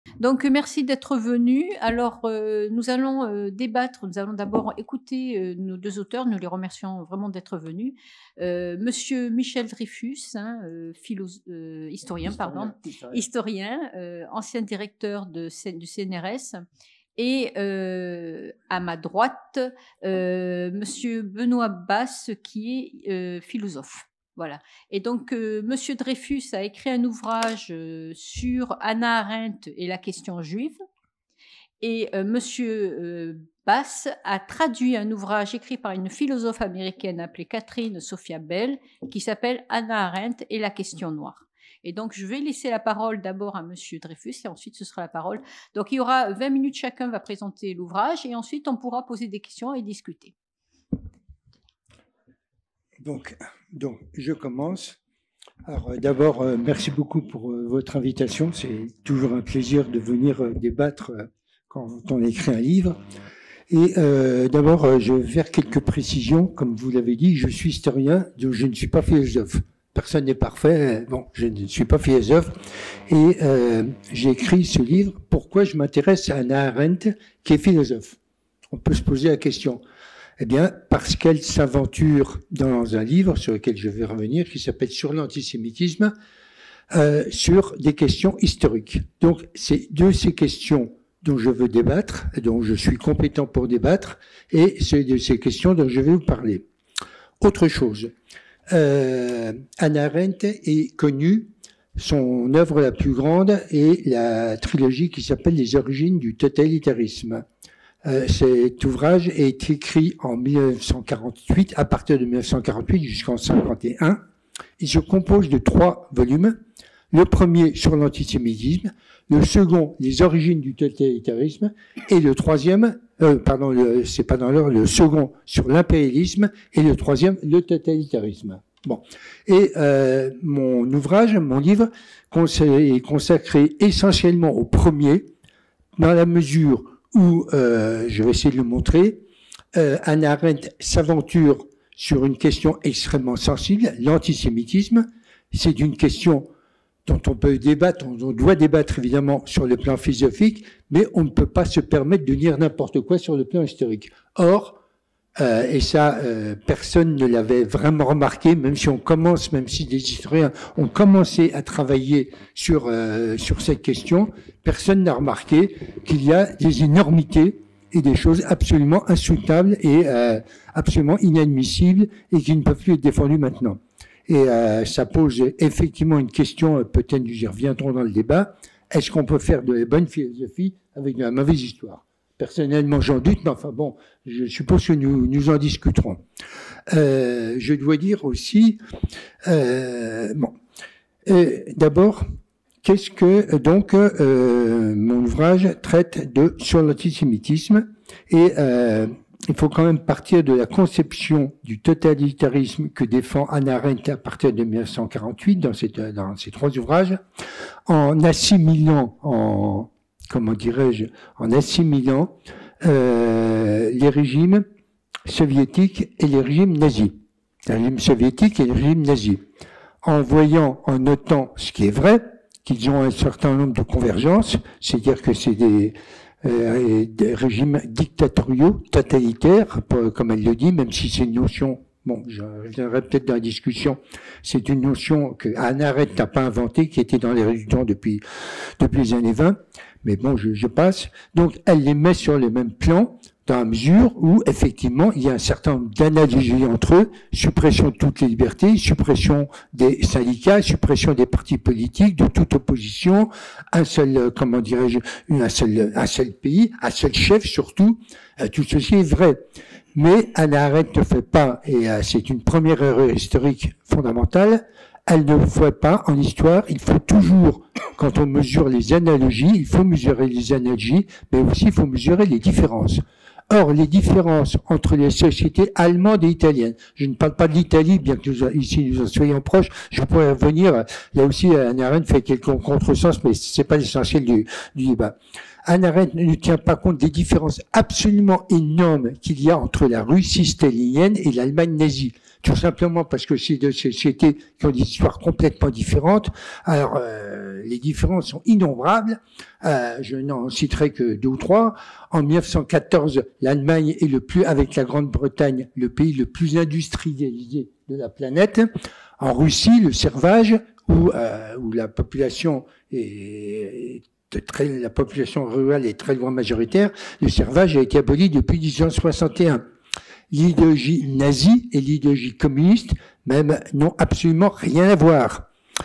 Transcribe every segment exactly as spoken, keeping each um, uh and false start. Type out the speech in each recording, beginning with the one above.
Donc, merci d'être venu. Alors, euh, nous allons euh, débattre. Nous allons d'abord écouter euh, nos deux auteurs. Nous les remercions vraiment d'être venus. Euh, Monsieur Michel Dreyfus, hein, euh, philo, euh, historien, historien, pardon, historien, historien euh, ancien directeur de, du C N R S. Et euh, à ma droite, euh, Monsieur Benoît Basse, qui est euh, philosophe. Voilà. Et donc, euh, Monsieur Dreyfus a écrit un ouvrage euh, sur Hannah Arendt et la question juive. Et euh, Monsieur euh, Bass a traduit un ouvrage écrit par une philosophe américaine appelée Catherine Sophia Bell, qui s'appelle Hannah Arendt et la question noire. Et donc, je vais laisser la parole d'abord à Monsieur Dreyfus et ensuite ce sera la parole. Donc, il y aura vingt minutes, chacun va présenter l'ouvrage et ensuite on pourra poser des questions et discuter. Donc, donc, je commence. Alors, d'abord, euh, merci beaucoup pour euh, votre invitation. C'est toujours un plaisir de venir euh, débattre euh, quand on écrit un livre. Et euh, d'abord, euh, je vais faire quelques précisions. Comme vous l'avez dit, je suis historien, donc je ne suis pas philosophe. Personne n'est parfait. Bon, je ne suis pas philosophe. Et euh, j'ai écrit ce livre. Pourquoi je m'intéresse à Hannah Arendt, qui est philosophe? On peut se poser la question. Eh bien, parce qu'elle s'aventure dans un livre sur lequel je vais revenir, qui s'appelle « Sur l'antisémitisme euh, », sur des questions historiques. Donc, c'est de ces questions dont je veux débattre, dont je suis compétent pour débattre, et c'est de ces questions dont je vais vous parler. Autre chose, euh, Hannah Arendt est connue, son œuvre la plus grande est la trilogie qui s'appelle « Les origines du totalitarisme ». Euh, cet ouvrage est écrit en mille neuf cent quarante-huit, à partir de mille neuf cent quarante-huit jusqu'en cinquante et un. Il se compose de trois volumes. Le premier sur l'antisémitisme, le second, les origines du totalitarisme, et le troisième, euh, pardon, c'est pas dans l'ordre, le second sur l'impérialisme, et le troisième, le totalitarisme. Bon. Et euh, mon ouvrage, mon livre, est consacré essentiellement au premier, dans la mesure où, euh, je vais essayer de le montrer, euh, Hannah Arendt s'aventure sur une question extrêmement sensible, l'antisémitisme. C'est une question dont on peut débattre, on doit débattre évidemment sur le plan philosophique, mais on ne peut pas se permettre de dire n'importe quoi sur le plan historique. Or, euh, et ça, euh, personne ne l'avait vraiment remarqué, même si on commence, même si des historiens ont commencé à travailler sur euh, sur cette question, personne n'a remarqué qu'il y a des énormités et des choses absolument insoutenables et euh, absolument inadmissibles et qui ne peuvent plus être défendues maintenant. Et euh, ça pose effectivement une question, peut-être nous y reviendrons dans le débat, est-ce qu'on peut faire de la bonne philosophie avec de la mauvaise histoire? Personnellement, j'en doute, mais enfin bon, je suppose que nous, nous en discuterons. Euh, je dois dire aussi, euh, bon, euh, d'abord, qu'est-ce que donc euh, mon ouvrage traite de sur l'antisémitisme et euh, il faut quand même partir de la conception du totalitarisme que défend Hannah Arendt à partir de mille neuf cent quarante-huit dans, cette, dans ces trois ouvrages, en assimilant, en comment dirais-je, en assimilant euh, les régimes soviétiques et les régimes nazis, les régimes soviétiques et les régimes nazis, en voyant, en notant ce qui est vrai, qu'ils ont un certain nombre de convergences, c'est-à-dire que c'est des Euh, des régimes dictatoriaux, totalitaires, comme elle le dit, même si c'est une notion, bon, je reviendrai peut-être dans la discussion, c'est une notion que Hannah Arendt n'a pas inventée, qui était dans les religions depuis, depuis les années vingt, mais bon, je, je passe. Donc, elle les met sur le même plan, dans la mesure où, effectivement, il y a un certain nombre d'analogies entre eux, suppression de toutes les libertés, suppression des syndicats, suppression des partis politiques, de toute opposition, un seul, comment dirais-je, un seul, un seul pays, un seul chef surtout, euh, tout ceci est vrai. Mais Hannah Arendt ne fait pas, et euh, c'est une première erreur historique fondamentale, elle ne fait pas en histoire, il faut toujours, quand on mesure les analogies, il faut mesurer les analogies, mais aussi il faut mesurer les différences. Or, les différences entre les sociétés allemandes et italiennes, je ne parle pas de l'Italie, bien que nous, ici nous en soyons proches, je pourrais revenir, là aussi Hannah Arendt fait quelques contresens, mais c'est pas l'essentiel du, du débat. Hannah Arendt ne tient pas compte des différences absolument énormes qu'il y a entre la Russie stalinienne et l'Allemagne nazie. tout simplement parce que c'est deux sociétés qui ont des histoires complètement différentes. Alors, euh, les différences sont innombrables. Euh, je n'en citerai que deux ou trois. En mille neuf cent quatorze, l'Allemagne est le plus, avec la Grande-Bretagne, le pays le plus industrialisé de la planète. En Russie, le servage, où, euh, où la population est très, la population rurale est très loin majoritaire, le servage a été aboli depuis mille huit cent soixante et un. L'idéologie nazie et l'idéologie communiste, même, n'ont absolument rien à voir.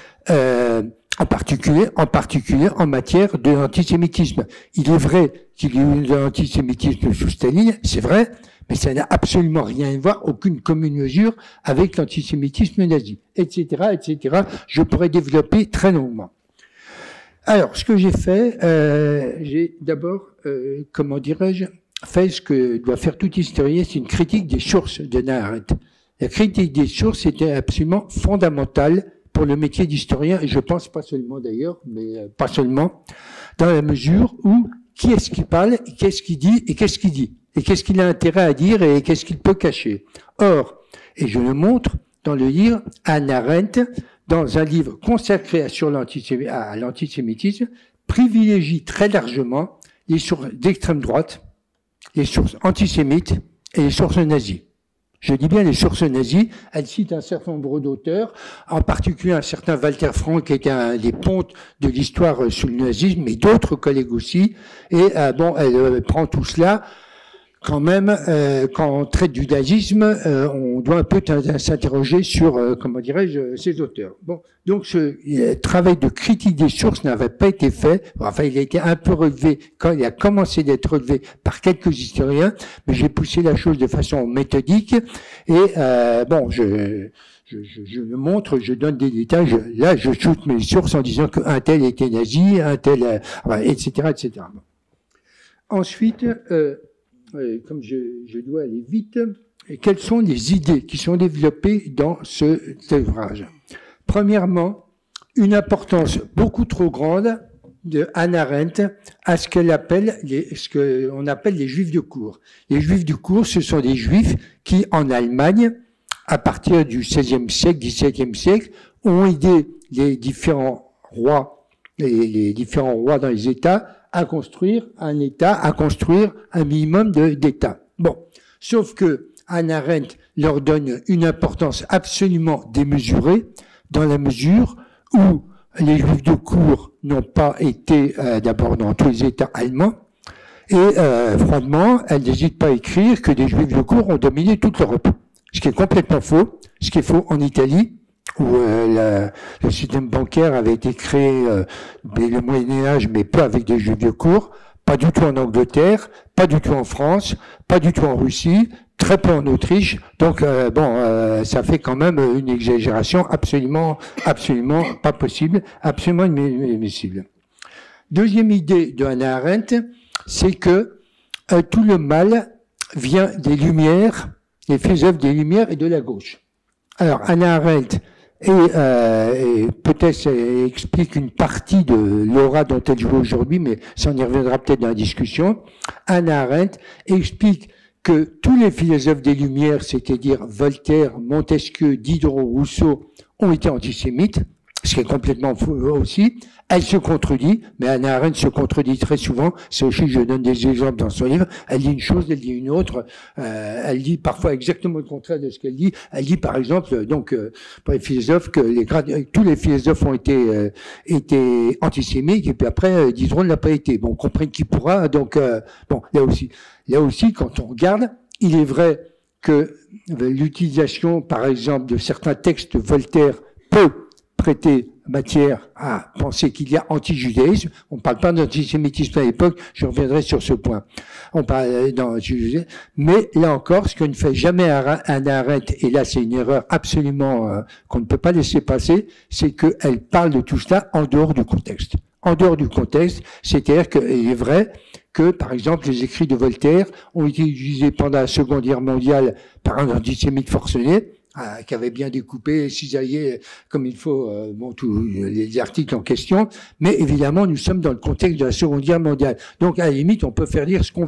Euh, en particulier, en particulier en matière de l'antisémitisme. Il est vrai qu'il y a eu de l'antisémitisme sous Staline, c'est vrai, mais ça n'a absolument rien à voir, aucune commune mesure avec l'antisémitisme nazi, et cetera, et cetera. Je pourrais développer très longuement. Alors, ce que j'ai fait, euh, j'ai d'abord, euh, comment dirais-je, fait ce que doit faire tout historien, c'est une critique des sources de Hannah Arendt. La critique des sources était absolument fondamentale pour le métier d'historien, et je pense pas seulement d'ailleurs, mais euh, pas seulement, dans la mesure où qui est-ce qui parle, qu'est-ce qu'il dit et qu'est-ce qu'il dit, et qu'est-ce qu'il a intérêt à dire et qu'est-ce qu'il peut cacher. Or, et je le montre dans le livre, Hannah Arendt, dans un livre consacré sur l'antisémitisme, à l'antisémitisme, privilégie très largement les sources d'extrême droite, les sources antisémites et les sources nazies. Je dis bien les sources nazies, elle cite un certain nombre d'auteurs, en particulier un certain Walter Frank, qui était un des pontes de l'histoire sous le nazisme, mais d'autres collègues aussi, et euh, bon, elle euh, prend tout cela. Quand même, euh, quand on traite du nazisme, euh, on doit un peu s'interroger sur, euh, comment dirais-je, ces auteurs. Bon, donc ce euh, travail de critique des sources n'avait pas été fait. Enfin, il a été un peu relevé quand il a commencé d'être relevé par quelques historiens, mais j'ai poussé la chose de façon méthodique. Et euh, bon, je, je, je, je le montre, je donne des détails. Je, là, je shoot mes sources en disant qu'un tel était nazi, un tel, euh, et cetera, et cetera. Bon. Ensuite. Euh, comme je, je dois aller vite, quelles sont les idées qui sont développées dans ce, cet ouvrage? Premièrement, une importance beaucoup trop grande de Hannah Arendt à ce qu'elle appelle les, ce qu'on appelle les juifs de cour. Les juifs de cour, ce sont des juifs qui, en Allemagne, à partir du seizième siècle, dix-septième siècle, ont aidé les différents rois, les, les différents rois dans les États, à construire un État, à construire un minimum d'État. Bon, sauf que Hannah Arendt leur donne une importance absolument démesurée, dans la mesure où les juifs de cour n'ont pas été euh, d'abord dans tous les États allemands, et euh, froidement, elle n'hésite pas à écrire que les juifs de cour ont dominé toute l'Europe. Ce qui est complètement faux, ce qui est faux en Italie, où euh, la, le système bancaire avait été créé euh, dès le Moyen-Âge, mais pas avec des juifs de cour, pas du tout en Angleterre, pas du tout en France, pas du tout en Russie, très peu en Autriche. Donc euh, bon, euh, ça fait quand même une exagération absolument, absolument pas possible, absolument inadmissible. Deuxième idée de Hannah Arendt, c'est que euh, tout le mal vient des Lumières, des philosophes des Lumières et de la gauche. Alors Hannah Arendt Et, euh, et peut-être ça explique une partie de l'aura dont elle joue aujourd'hui, mais ça on y reviendra peut-être dans la discussion. Hannah Arendt explique que tous les philosophes des Lumières, c'est-à-dire Voltaire, Montesquieu, Diderot, Rousseau, ont été antisémites, ce qui est complètement faux aussi. Elle se contredit, mais Hannah Arendt se contredit très souvent. C'est aussi, je donne des exemples dans son livre. Elle dit une chose, elle dit une autre. Euh, elle dit parfois exactement le contraire de ce qu'elle dit. Elle dit par exemple, donc, euh, pour les philosophes, que les, tous les philosophes ont été, euh, été antisémites, et puis après, euh, Diderot ne l'a pas été. Bon, comprenne qui pourra. Donc, euh, bon, là aussi, là aussi, quand on regarde, il est vrai que l'utilisation, par exemple, de certains textes de Voltaire peut prêter matière à penser qu'il y a anti-judaïsme. On ne parle pas d'antisémitisme à l'époque, je reviendrai sur ce point. On parle d'anti-judaïsme. Mais là encore, ce que ne fait jamais Hannah Arendt, et là c'est une erreur absolument euh, qu'on ne peut pas laisser passer, c'est qu'elle parle de tout cela en dehors du contexte. En dehors du contexte, c'est-à-dire qu'il est vrai que, par exemple, les écrits de Voltaire ont été utilisés pendant la Seconde Guerre mondiale par un antisémite forcené, Ah, qui avait bien découpé, cisaillé comme il faut euh, bon, tous les articles en question, mais évidemment nous sommes dans le contexte de la Seconde Guerre mondiale. Donc à la limite on peut faire dire ce qu'on veut.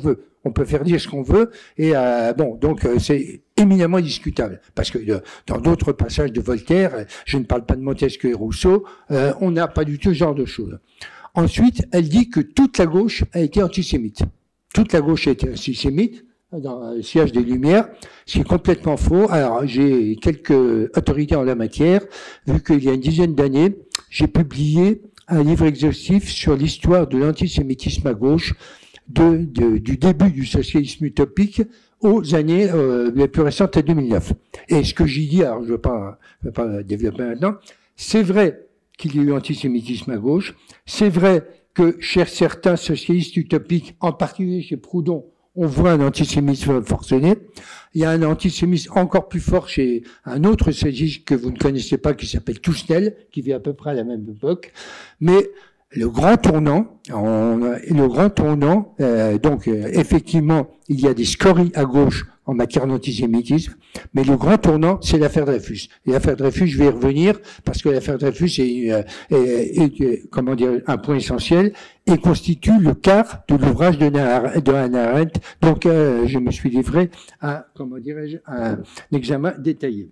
On peut faire dire ce qu'on veut, et euh, bon, donc euh, c'est éminemment discutable, parce que euh, dans d'autres passages de Voltaire, je ne parle pas de Montesquieu et Rousseau, euh, on n'a pas du tout ce genre de choses. Ensuite, elle dit que toute la gauche a été antisémite. Toute la gauche a été antisémite, dans le siège des Lumières, c'est complètement faux. Alors, j'ai quelques autorités en la matière, vu qu'il y a une dizaine d'années, j'ai publié un livre exhaustif sur l'histoire de l'antisémitisme à gauche, de, de, du début du socialisme utopique aux années euh, les plus récentes à deux mille neuf. Et ce que j'y dis, alors je ne veux pas, je veux pas développer maintenant, c'est vrai qu'il y a eu antisémitisme à gauche, c'est vrai que chez certains socialistes utopiques, en particulier chez Proudhon, on voit un antisémitisme forcené. Il y a un antisémitisme encore plus fort chez un autre socialiste que vous ne connaissez pas, qui s'appelle Tousnel, qui vit à peu près à la même époque. Mais le grand tournant, on, le grand tournant, euh, donc euh, effectivement, il y a des scories à gauche en matière d'antisémitisme, mais le grand tournant, c'est l'affaire Dreyfus. Et l'affaire Dreyfus, je vais y revenir, parce que l'affaire Dreyfus est, euh, est, est, est, comment dire, un point essentiel, et constitue le quart de l'ouvrage de, de Hannah Arendt. Donc, euh, je me suis livré à, comment dirais-je, un examen détaillé.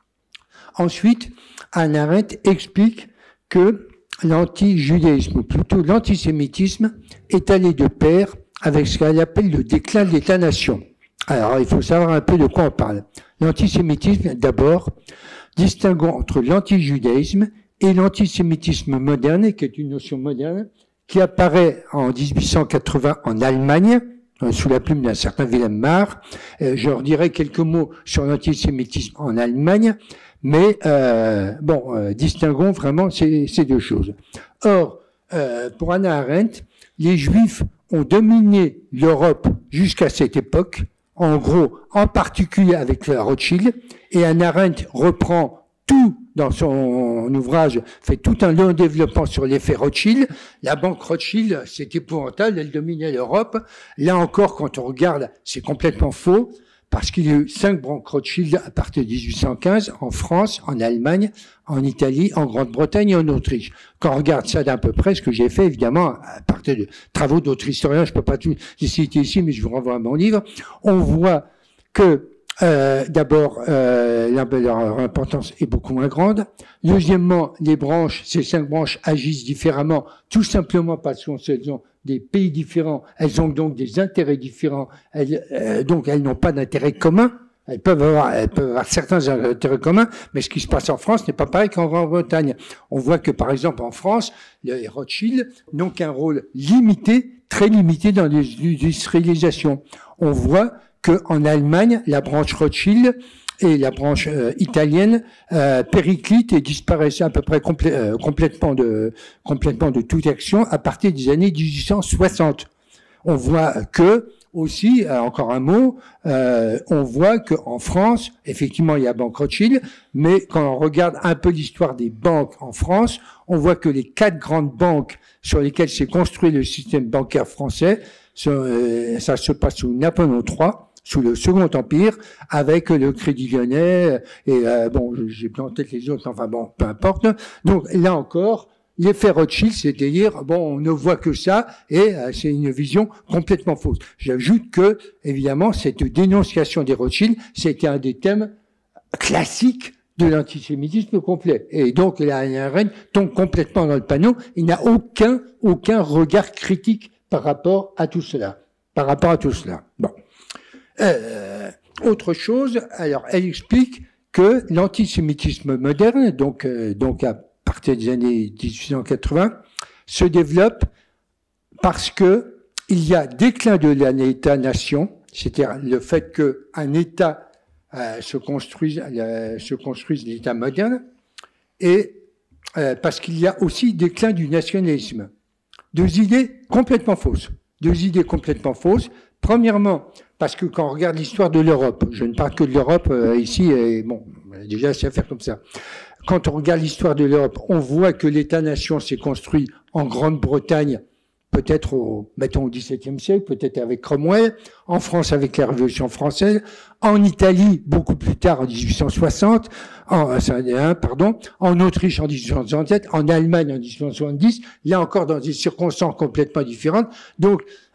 Ensuite, Hannah Arendt explique que l'anti-judaïsme, ou plutôt l'antisémitisme, est allé de pair avec ce qu'elle appelle le déclin de l'État-nation. Alors, il faut savoir un peu de quoi on parle. L'antisémitisme, d'abord, distinguant entre l'anti-judaïsme et l'antisémitisme moderne, qui est une notion moderne, qui apparaît en dix-huit cent quatre-vingts en Allemagne, sous la plume d'un certain Wilhelm Marr. Euh, je leur dirai quelques mots sur l'antisémitisme en Allemagne, mais euh, bon, euh, distinguons vraiment ces, ces deux choses. Or, euh, pour Hannah Arendt, les Juifs ont dominé l'Europe jusqu'à cette époque, en gros, en particulier avec la Rothschild, et Hannah Arendt reprend tout dans son ouvrage, fait tout un long développement sur l'effet Rothschild. La banque Rothschild, c'est épouvantable, elle dominait l'Europe. Là encore, quand on regarde, c'est complètement faux, parce qu'il y a eu cinq banques Rothschild à partir de dix-huit cent quinze, en France, en Allemagne, en Italie, en Grande-Bretagne et en Autriche. Quand on regarde ça d'un peu près, ce que j'ai fait, évidemment, à partir de travaux d'autres historiens, je peux pas tout les citer ici, mais je vous renvoie à mon livre, on voit que Euh, d'abord, euh, leur importance est beaucoup moins grande. Deuxièmement, les branches, ces cinq branches agissent différemment, tout simplement parce qu'elles ont des pays différents, elles ont donc des intérêts différents, elles, euh, donc elles n'ont pas d'intérêt commun. Elles peuvent avoir, elles peuvent avoir certains intérêts communs, mais ce qui se passe en France n'est pas pareil qu'en Grande-Bretagne. On voit que, par exemple, en France, les Rothschild n'ont qu'un rôle limité, très limité dans l'industrialisation. On voit qu'en Allemagne, la branche Rothschild et la branche euh, italienne euh, périclitent et disparaissent à peu près complè euh, complètement de complètement de toute action à partir des années dix-huit cent soixante. On voit que aussi, euh, encore un mot, euh, on voit qu'en France, effectivement, il y a Banque Rothschild, mais quand on regarde un peu l'histoire des banques en France, on voit que les quatre grandes banques sur lesquelles s'est construit le système bancaire français, ça, euh, ça se passe sous Napoléon trois, sous le Second Empire, avec le Crédit Lyonnais, et euh, bon, j'ai plus en tête les autres, enfin bon, peu importe. Donc là encore, l'effet Rothschild, c'est-à-dire, bon, on ne voit que ça, et euh, c'est une vision complètement fausse. J'ajoute que, évidemment, cette dénonciation des Rothschild, c'était un des thèmes classiques de l'antisémitisme complet. Et donc, la Hannah Arendt tombe complètement dans le panneau. Il n'a aucun, aucun regard critique par rapport à tout cela. Par rapport à tout cela. Bon. Euh, autre chose, alors, elle explique que l'antisémitisme moderne, donc, euh, donc à partir des années dix-huit cent quatre-vingts, se développe parce que il y a déclin de l'État-nation, c'est-à-dire le fait qu'un État euh, se construise, euh, se construise l'État moderne, et euh, parce qu'il y a aussi déclin du nationalisme. Deux idées complètement fausses. Deux idées complètement fausses. Premièrement, parce que quand on regarde l'histoire de l'Europe, je ne parle que de l'Europe euh, ici, et bon, déjà c'est à faire comme ça. Quand on regarde l'histoire de l'Europe, on voit que l'État-nation s'est construit en Grande-Bretagne, peut-être au, mettons, au dix-septième siècle, peut-être avec Cromwell, en France avec la Révolution française, en Italie beaucoup plus tard, en dix-huit cent soixante, en, pardon, en Autriche en dix-huit cent soixante-sept, en Allemagne en dix-huit cent soixante-dix, là encore dans des circonstances complètement différentes. Donc,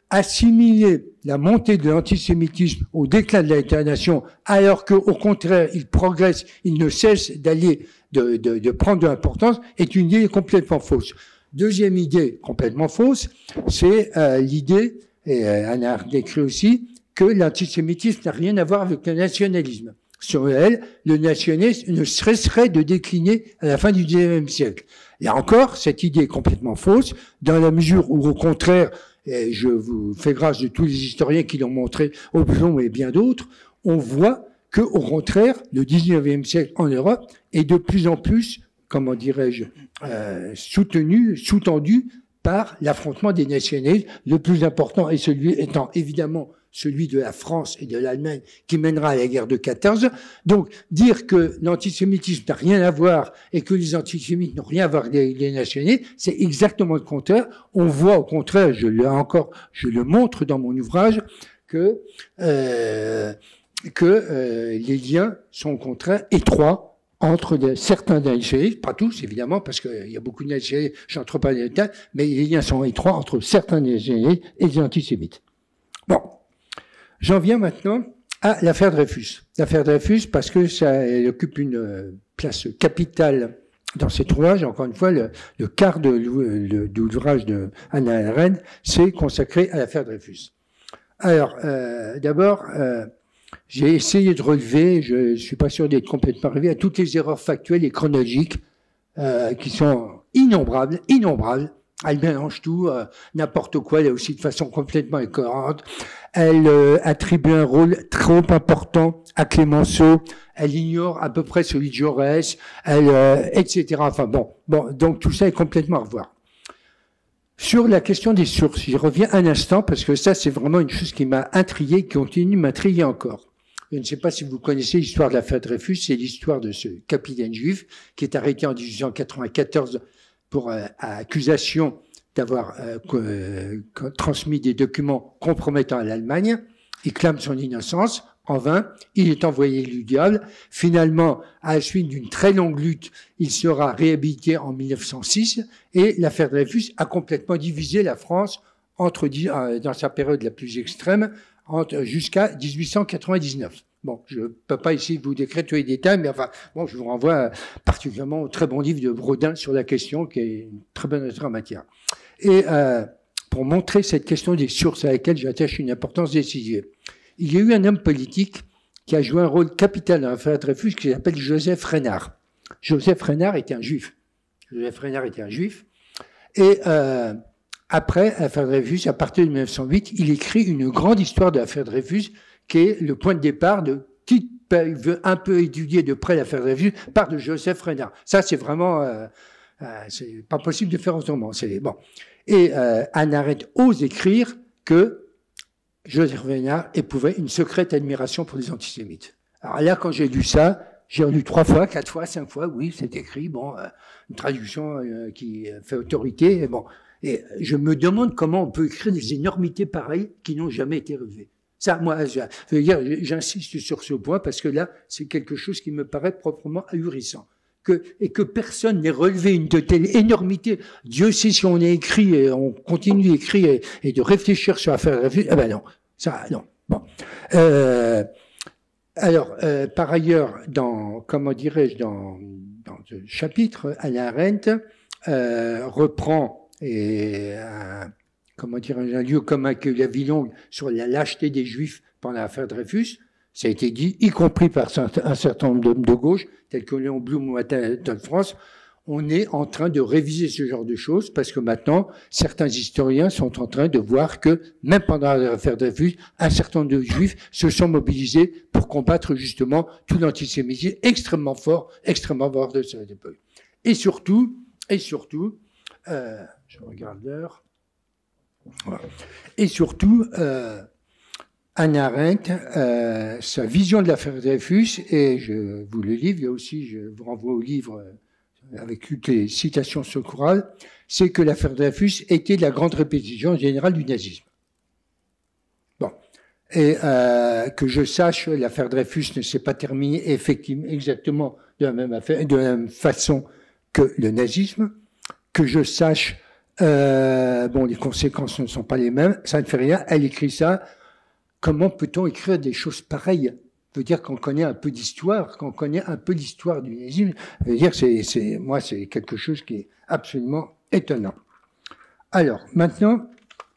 assimiler la montée de l'antisémitisme au déclin de l'État-nation, alors qu'au contraire, il progresse, il ne cesse d'aller, de, de, de prendre de l'importance, est une idée complètement fausse. Deuxième idée complètement fausse, c'est euh, l'idée, et euh, Hannah Arendt décrit aussi, que l'antisémitisme n'a rien à voir avec le nationalisme. Sur elle, le nationalisme ne cesserait de décliner à la fin du dix-neuvième siècle. Et encore, cette idée est complètement fausse, dans la mesure où, au contraire, et je vous fais grâce de tous les historiens qui l'ont montré, Hobson et bien d'autres, on voit que, au contraire, le dix-neuvième siècle en Europe est de plus en plus, comment dirais-je, euh, soutenu, sous-tendu par l'affrontement des nationalismes. Le plus important est celui étant évidemment celui de la France et de l'Allemagne qui mènera à la guerre de quatorze. Donc, dire que l'antisémitisme n'a rien à voir et que les antisémites n'ont rien à voir avec les, les nationalistes, c'est exactement le contraire. On voit au contraire, je le encore, je le montre dans mon ouvrage, que euh, que euh, les liens sont au contraire étroits entre de, certains nationalistes, pas tous évidemment, parce qu'il y a beaucoup de nationalistes, j'entre pas dans les détails, mais les liens sont étroits entre certains nationalistes et les antisémites. Bon. J'en viens maintenant à l'affaire Dreyfus. L'affaire Dreyfus, parce que ça elle occupe une place capitale dans cet ouvrage. Encore une fois, le, le quart de l'ouvrage de Hannah Arendt, c'est consacré à l'affaire Dreyfus. Alors, euh, d'abord, euh, j'ai essayé de relever, je ne suis pas sûr d'être complètement arrivé, à toutes les erreurs factuelles et chronologiques euh, qui sont innombrables, innombrables. Elle mélange tout, euh, n'importe quoi, là aussi de façon complètement incohérente. Elle euh, attribue un rôle trop important à Clémenceau. Elle ignore à peu près celui de Jaurès, elle, euh, et cetera. Enfin bon, bon, donc tout ça est complètement à revoir. Sur la question des sources, j'y reviens un instant parce que ça, c'est vraiment une chose qui m'a intrigué, qui continue de m'intriguer encore. Je ne sais pas si vous connaissez l'histoire de l'affaire Dreyfus, c'est l'histoire de ce capitaine juif qui est arrêté en dix-huit cent quatre-vingt-quatorze pour euh, accusation d'avoir euh, euh, transmis des documents compromettants à l'Allemagne. Il clame son innocence. En vain, il est envoyé du diable. Finalement, à la suite d'une très longue lutte, il sera réhabilité en mille neuf cent six et l'affaire Dreyfus a complètement divisé la France entre, euh, dans sa période la plus extrême, entre, jusqu'à dix-huit cent quatre-vingt-dix-neuf. Bon, je ne peux pas ici vous décrire tous les détails, mais enfin, bon, je vous renvoie particulièrement au très bon livre de Brodin sur la question, qui est une très bonne auteur en matière. Et euh, pour montrer cette question des sources à laquelle j'attache une importance décisive, il y a eu un homme politique qui a joué un rôle capital dans l'affaire Dreyfus, qui s'appelle Joseph Reinard. Joseph Reinard était un juif. Joseph Reinard était un juif. Et euh, après l'affaire Dreyfus, à partir de mille neuf cent huit, il écrit une grande histoire de l'affaire Dreyfus, qui est le point de départ de qui veut un peu étudier de près l'affaire Dreyfus, part de Joseph Reinard. Ça, c'est vraiment, euh, euh, c'est pas possible de faire autrement. C'est bon. Et euh, Hannah Arendt ose écrire que Joseph Reinard éprouvait une secrète admiration pour les antisémites. Alors là, quand j'ai lu ça, j'ai relu trois fois, quatre fois, cinq fois. Oui, c'est écrit. Bon, euh, une traduction euh, qui fait autorité. Et bon, et je me demande comment on peut écrire des énormités pareilles qui n'ont jamais été relevées. Ça, moi, je, je veux dire, j'insiste sur ce point parce que là, c'est quelque chose qui me paraît proprement ahurissant. Que, et que personne n'ait relevé une de telle énormité. Dieu sait si on a écrit et on continue d'écrire et, et de réfléchir sur l'affaire Dreyfus. Eh ben non, ça, non. Bon. Euh, alors, euh, par ailleurs, dans, comment dirais-je, dans, dans ce chapitre, Hannah Arendt euh, reprend et un, comment dire, un lieu commun que la vie longue sur la lâcheté des Juifs pendant l'affaire Dreyfus. Ça a été dit, y compris par un certain nombre d'hommes de gauche, tels que Léon Blum ou Anatole France. On est en train de réviser ce genre de choses parce que maintenant, certains historiens sont en train de voir que, même pendant l'affaire Dreyfus, un certain nombre de Juifs se sont mobilisés pour combattre justement tout l'antisémitisme extrêmement fort, extrêmement fort de cette époque. Et surtout, et surtout, euh, je regarde l'heure, voilà. Et surtout, euh, Hannah Arendt, euh, sa vision de l'affaire Dreyfus, et je vous le livre, il y a aussi, je vous renvoie au livre euh, avec toutes les citations secourales, c'est que l'affaire Dreyfus était la grande répétition générale du nazisme. Bon. Et euh, que je sache, l'affaire Dreyfus ne s'est pas terminée effectivement exactement de la même affaire, de la même façon que le nazisme. Que je sache, Euh, bon, les conséquences ne sont pas les mêmes. Ça ne fait rien. Elle écrit ça. Comment peut-on écrire des choses pareilles? Ça veut dire qu'on connaît un peu d'histoire, qu'on connaît un peu l'histoire du nazisme. Ça veut dire c'est, c'est, moi, c'est quelque chose qui est absolument étonnant. Alors, maintenant,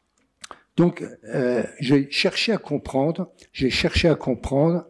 donc, euh, j'ai cherché à comprendre, j'ai cherché à comprendre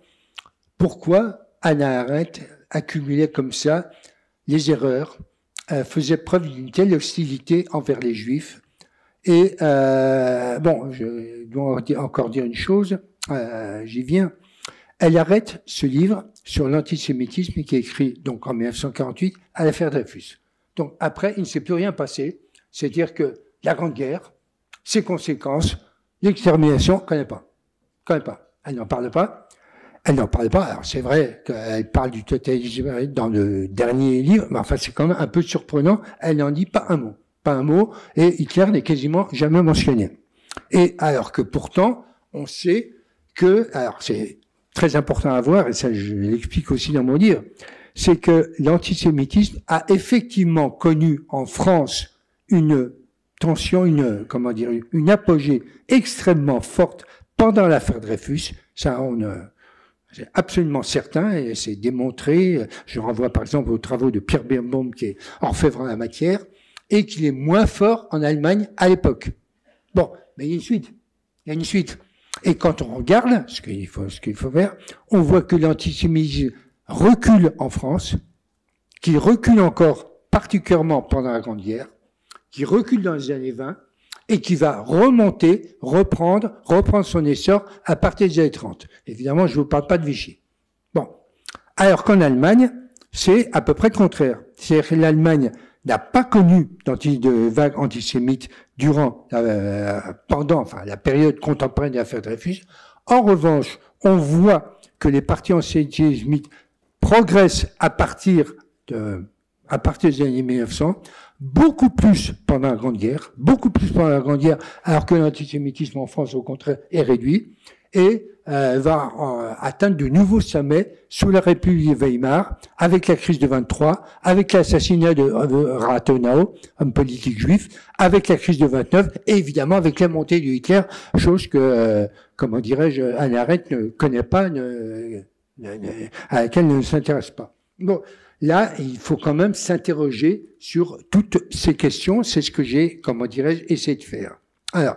pourquoi Hannah Arendt accumulait comme ça les erreurs, euh, faisait preuve d'une telle hostilité envers les Juifs. Et, euh, bon, je dois encore dire une chose, euh, j'y viens. Elle arrête ce livre sur l'antisémitisme qui est écrit donc en mille neuf cent quarante-huit à l'affaire Dreyfus. Donc après, il ne s'est plus rien passé. C'est-à-dire que la Grande Guerre, ses conséquences, l'extermination, elle ne connaît pas. connaît pas. Elle n'en parle pas. Elle n'en parle pas. Alors c'est vrai qu'elle parle du totalitarisme dans le dernier livre, mais enfin c'est quand même un peu surprenant. Elle n'en dit pas un mot. Pas un mot. Et Hitler n'est quasiment jamais mentionné. Et alors que pourtant, on sait que, alors c'est très important à voir, et ça je l'explique aussi dans mon livre, c'est que l'antisémitisme a effectivement connu en France une tension, une, comment dire, une apogée extrêmement forte pendant l'affaire Dreyfus. Ça, on, c'est absolument certain, et c'est démontré. Je renvoie par exemple aux travaux de Pierre Birnbaum, qui est orfèvre en la matière, et qu'il est moins fort en Allemagne à l'époque. Bon, mais il y a une suite. Il y a une suite. Et quand on regarde ce qu'il faut, ce qu'il faut faire, on voit que l'antisémitisme recule en France, qu'il recule encore particulièrement pendant la Grande Guerre, qui recule dans les années vingt, et qui va remonter, reprendre, reprendre son essor à partir des années trente. Évidemment, je ne vous parle pas de Vichy. Bon. Alors qu'en Allemagne, c'est à peu près le contraire. C'est-à-dire que l'Allemagne n'a pas connu de vague antisémite durant, euh, pendant, enfin, la période contemporaine de l'affaire Dreyfus. En revanche, on voit que les partis antisémites progressent à partir de, à partir des années mille neuf cents, beaucoup plus pendant la Grande Guerre, beaucoup plus pendant la Grande Guerre, alors que l'antisémitisme en France, au contraire, est réduit, et euh, va euh, atteindre de nouveaux sommets sous la République de Weimar, avec la crise de vingt-trois, avec l'assassinat de euh, Rathenau, homme politique juif, avec la crise de vingt-neuf, et évidemment avec la montée de Hitler, chose que, euh, comment dirais-je, Hannah Arendt ne connaît pas, ne, ne, ne, à laquelle elle ne s'intéresse pas. Bon. Là, il faut quand même s'interroger sur toutes ces questions. C'est ce que j'ai, comment dirais-je, essayé de faire. Alors,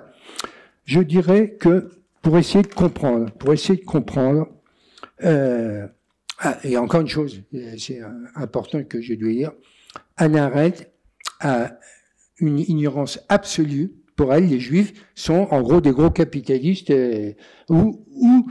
je dirais que pour essayer de comprendre, pour essayer de comprendre, euh, ah, et encore une chose, c'est important que je dois dire, Hannah Arendt a une ignorance absolue. Pour elle, les Juifs sont en gros des gros capitalistes euh, ou, ou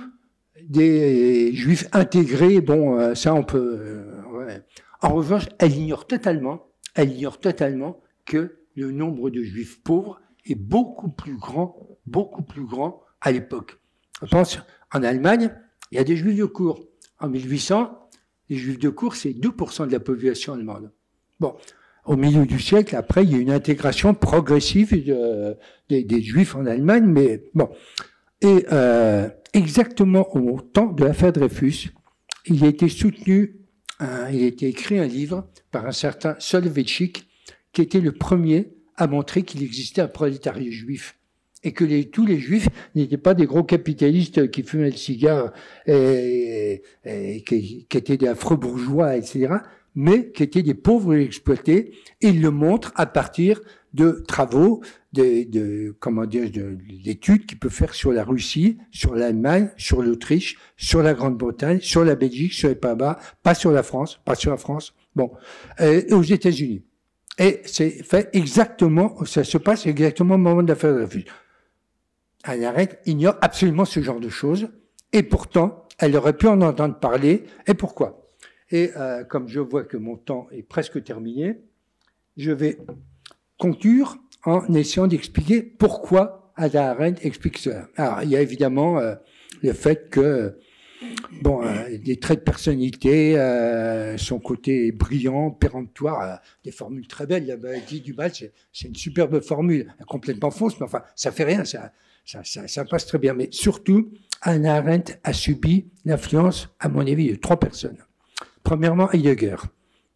des Juifs intégrés. Bon, ça on peut. Euh, ouais. En revanche, elle ignore totalement, elle ignore totalement que le nombre de Juifs pauvres est beaucoup plus grand, beaucoup plus grand à l'époque. Je pense, en Allemagne, il y a des Juifs de cour. En mille huit cents, les Juifs de cour, c'est deux pour cent de la population allemande. Bon, au milieu du siècle, après, il y a une intégration progressive de, des, des Juifs en Allemagne, mais bon. Et euh, exactement au temps de l'affaire Dreyfus, il a été soutenu, un, il a été écrit un livre par un certain Soloveitchik, qui était le premier à montrer qu'il existait un prolétariat juif, et que les, tous les juifs n'étaient pas des gros capitalistes qui fumaient le cigare et, et, et qui, qui étaient des affreux bourgeois, et cetera, mais qui étaient des pauvres exploités. Et il le montre à partir de travaux, de, de comment dire, d'études qu'il peut faire sur la Russie, sur l'Allemagne, sur l'Autriche, sur la Grande-Bretagne, sur la Belgique, sur les Pays-Bas, pas sur la France, pas sur la France, bon, et aux États-Unis. Et c'est fait exactement, ça se passe exactement au moment de l'affaire Dreyfus. Hannah Arendt ignore absolument ce genre de choses, et pourtant, elle aurait pu en entendre parler. Et pourquoi? Et euh, comme je vois que mon temps est presque terminé, je vais conclure en essayant d'expliquer pourquoi Hannah Arendt explique cela. Alors, il y a évidemment euh, le fait que, bon, euh, des traits de personnalité, euh, son côté brillant, péremptoire, euh, des formules très belles. La maladie du mal, c'est une superbe formule, complètement fausse, mais enfin, ça fait rien, ça, ça, ça, ça passe très bien. Mais surtout, Hannah Arendt a subi l'influence, à mon avis, de trois personnes. Premièrement, Heidegger.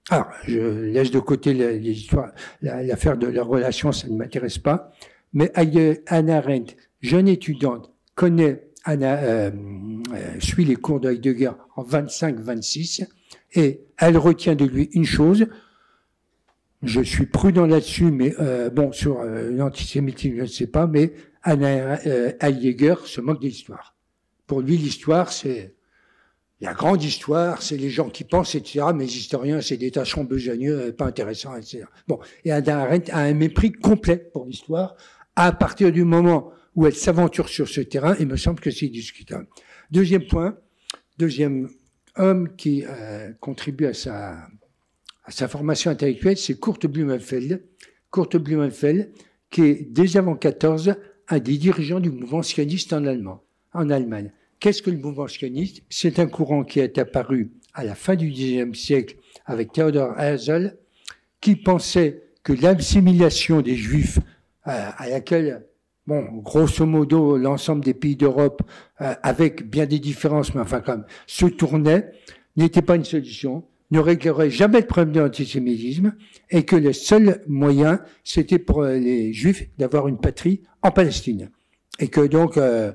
Alors, je laisse de côté l'histoire, l'affaire de la relation, ça ne m'intéresse pas. Mais Hannah Arendt, jeune étudiante, connaît, Anna, euh, euh, suit les cours de Heidegger en vingt-cinq vingt-six, et elle retient de lui une chose. Je suis prudent là-dessus, mais euh, bon, sur euh, l'antisémitisme, je ne sais pas, mais Anna, euh, Heidegger se moque de l'histoire. Pour lui, l'histoire, c'est la grande histoire, c'est les gens qui pensent, et cetera. Mais les historiens, c'est des tâcherons besogneux, pas intéressants, et cetera. Bon, et Hannah Arendt a un mépris complet pour l'histoire. À partir du moment où elle s'aventure sur ce terrain, il me semble que c'est discutable. Deuxième point, deuxième homme qui euh, contribue à sa, à sa formation intellectuelle, c'est Kurt Blumenfeld. Kurt Blumenfeld, qui est dès avant quatorze un des dirigeants du mouvement sioniste en Allemagne. En Allemagne. Qu'est-ce que le mouvement sioniste? C'est un courant qui est apparu à la fin du dix-neuvième siècle avec Theodor Herzl, qui pensait que l'assimilation des Juifs, euh, à laquelle, bon, grosso modo, l'ensemble des pays d'Europe, euh, avec bien des différences, mais enfin quand même, se tournait, n'était pas une solution, ne réglerait jamais le problème de l'antisémitisme, et que le seul moyen, c'était pour les Juifs d'avoir une patrie en Palestine. Et que donc, euh,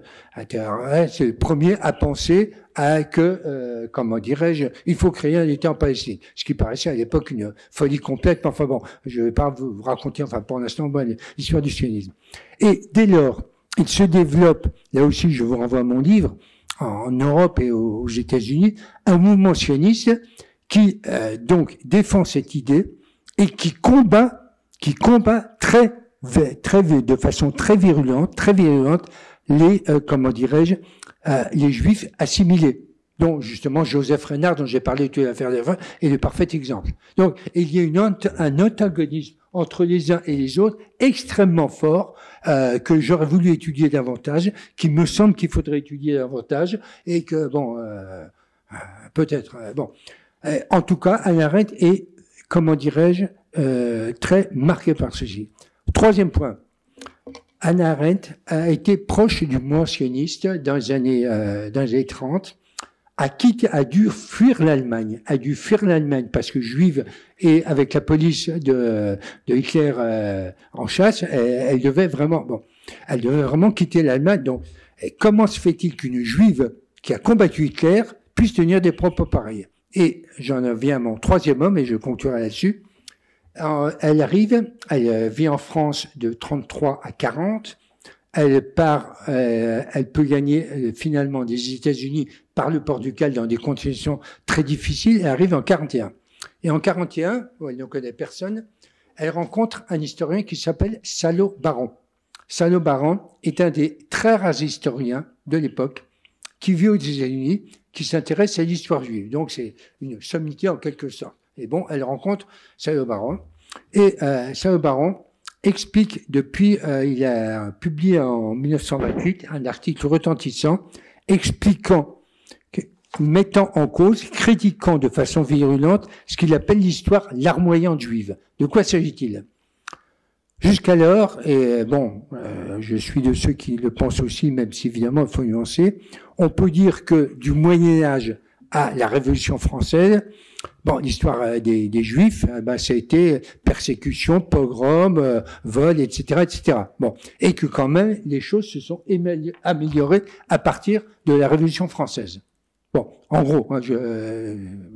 c'est le premier à penser à que, euh, comment dirais-je, il faut créer un État en Palestine. Ce qui paraissait à l'époque une folie complète. Mais enfin bon, je ne vais pas vous raconter, enfin pour l'instant, bon, l'histoire du sionisme. Et dès lors, il se développe, là aussi je vous renvoie à mon livre, en Europe et aux États-Unis, un mouvement sioniste qui euh, donc défend cette idée et qui combat, qui combat très très, de façon très virulente, très virulente, les, euh, comment dirais-je, euh, les Juifs assimilés. Donc, justement, Joseph Reinhardt, dont j'ai parlé de l'affaire des Juifs, est le parfait exemple. Donc, il y a une, un antagonisme entre les uns et les autres extrêmement fort, euh, que j'aurais voulu étudier davantage, qui me semble qu'il faudrait étudier davantage, et que, bon, euh, euh, peut-être, euh, bon. Euh, en tout cas, Hannah Arendt est, comment dirais-je, euh, très marquée par ceci. Troisième point, Hannah Arendt a été proche du mouvement sioniste dans les années, euh, dans les années trente, a, quitté, a dû fuir l'Allemagne, a dû fuir l'Allemagne parce que juive et avec la police de, de Hitler euh, en chasse, elle, elle devait vraiment, bon, elle devait vraiment quitter l'Allemagne. Donc, comment se fait-il qu'une juive qui a combattu Hitler puisse tenir des propos pareils? Et j'en viens à mon troisième homme et je conclurai là-dessus. Elle arrive, elle vit en France de trente-trois à quarante, elle part, euh, elle peut gagner euh, finalement des États-Unis par le Portugal dans des conditions très difficiles, elle arrive en quarante et un. Et en quarante et un, où elle ne connaît personne, elle rencontre un historien qui s'appelle Salo Baron. Salo Baron est un des très rares historiens de l'époque qui vit aux États-Unis, qui s'intéresse à l'histoire juive. Donc c'est une sommité en quelque sorte. Et bon, elle rencontre Salo Baron. Et euh, Salo Baron explique depuis, euh, il a publié en mille neuf cent vingt-huit un article retentissant expliquant, mettant en cause, critiquant de façon virulente ce qu'il appelle l'histoire larmoyante juive. De quoi s'agit-il? Jusqu'alors, et bon, euh, je suis de ceux qui le pensent aussi, même si évidemment il faut nuancer, on peut dire que du Moyen-Âge à la Révolution française, bon, l'histoire des, des Juifs, ben, ça a été persécution, pogrom, euh, vol, et cetera, et cetera. Bon, et que quand même les choses se sont améliorées à partir de la Révolution française. Bon, en gros, hein, je euh,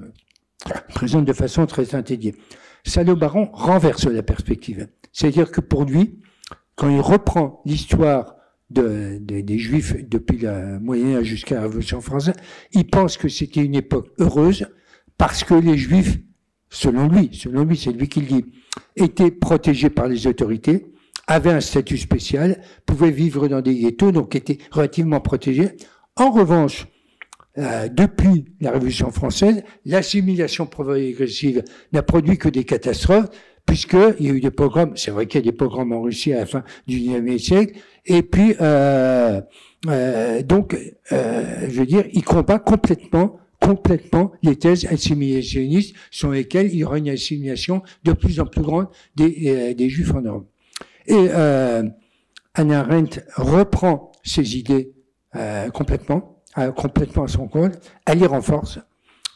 présente de façon très synthétique. Salo Baron renverse la perspective. C'est-à-dire que pour lui, quand il reprend l'histoire de, de, des Juifs depuis le Moyen-Âge jusqu'à la Révolution française, il pense que c'était une époque heureuse parce que les Juifs, selon lui, selon lui, c'est lui qui le dit, étaient protégés par les autorités, avaient un statut spécial, pouvaient vivre dans des ghettos, donc étaient relativement protégés. En revanche, Euh, depuis la Révolution française, l'assimilation progressive n'a produit que des catastrophes, puisqu'il y a eu des pogroms, c'est vrai qu'il y a des pogroms en Russie à la fin du dix-neuvième siècle, et puis, euh, euh, donc, euh, je veux dire, il combat complètement, complètement les thèses assimilationnistes sur lesquelles il y aura une assimilation de plus en plus grande des, euh, des Juifs en Europe. Et euh, Hannah Arendt reprend ces idées euh, complètement, complètement à son compte, elle les renforce.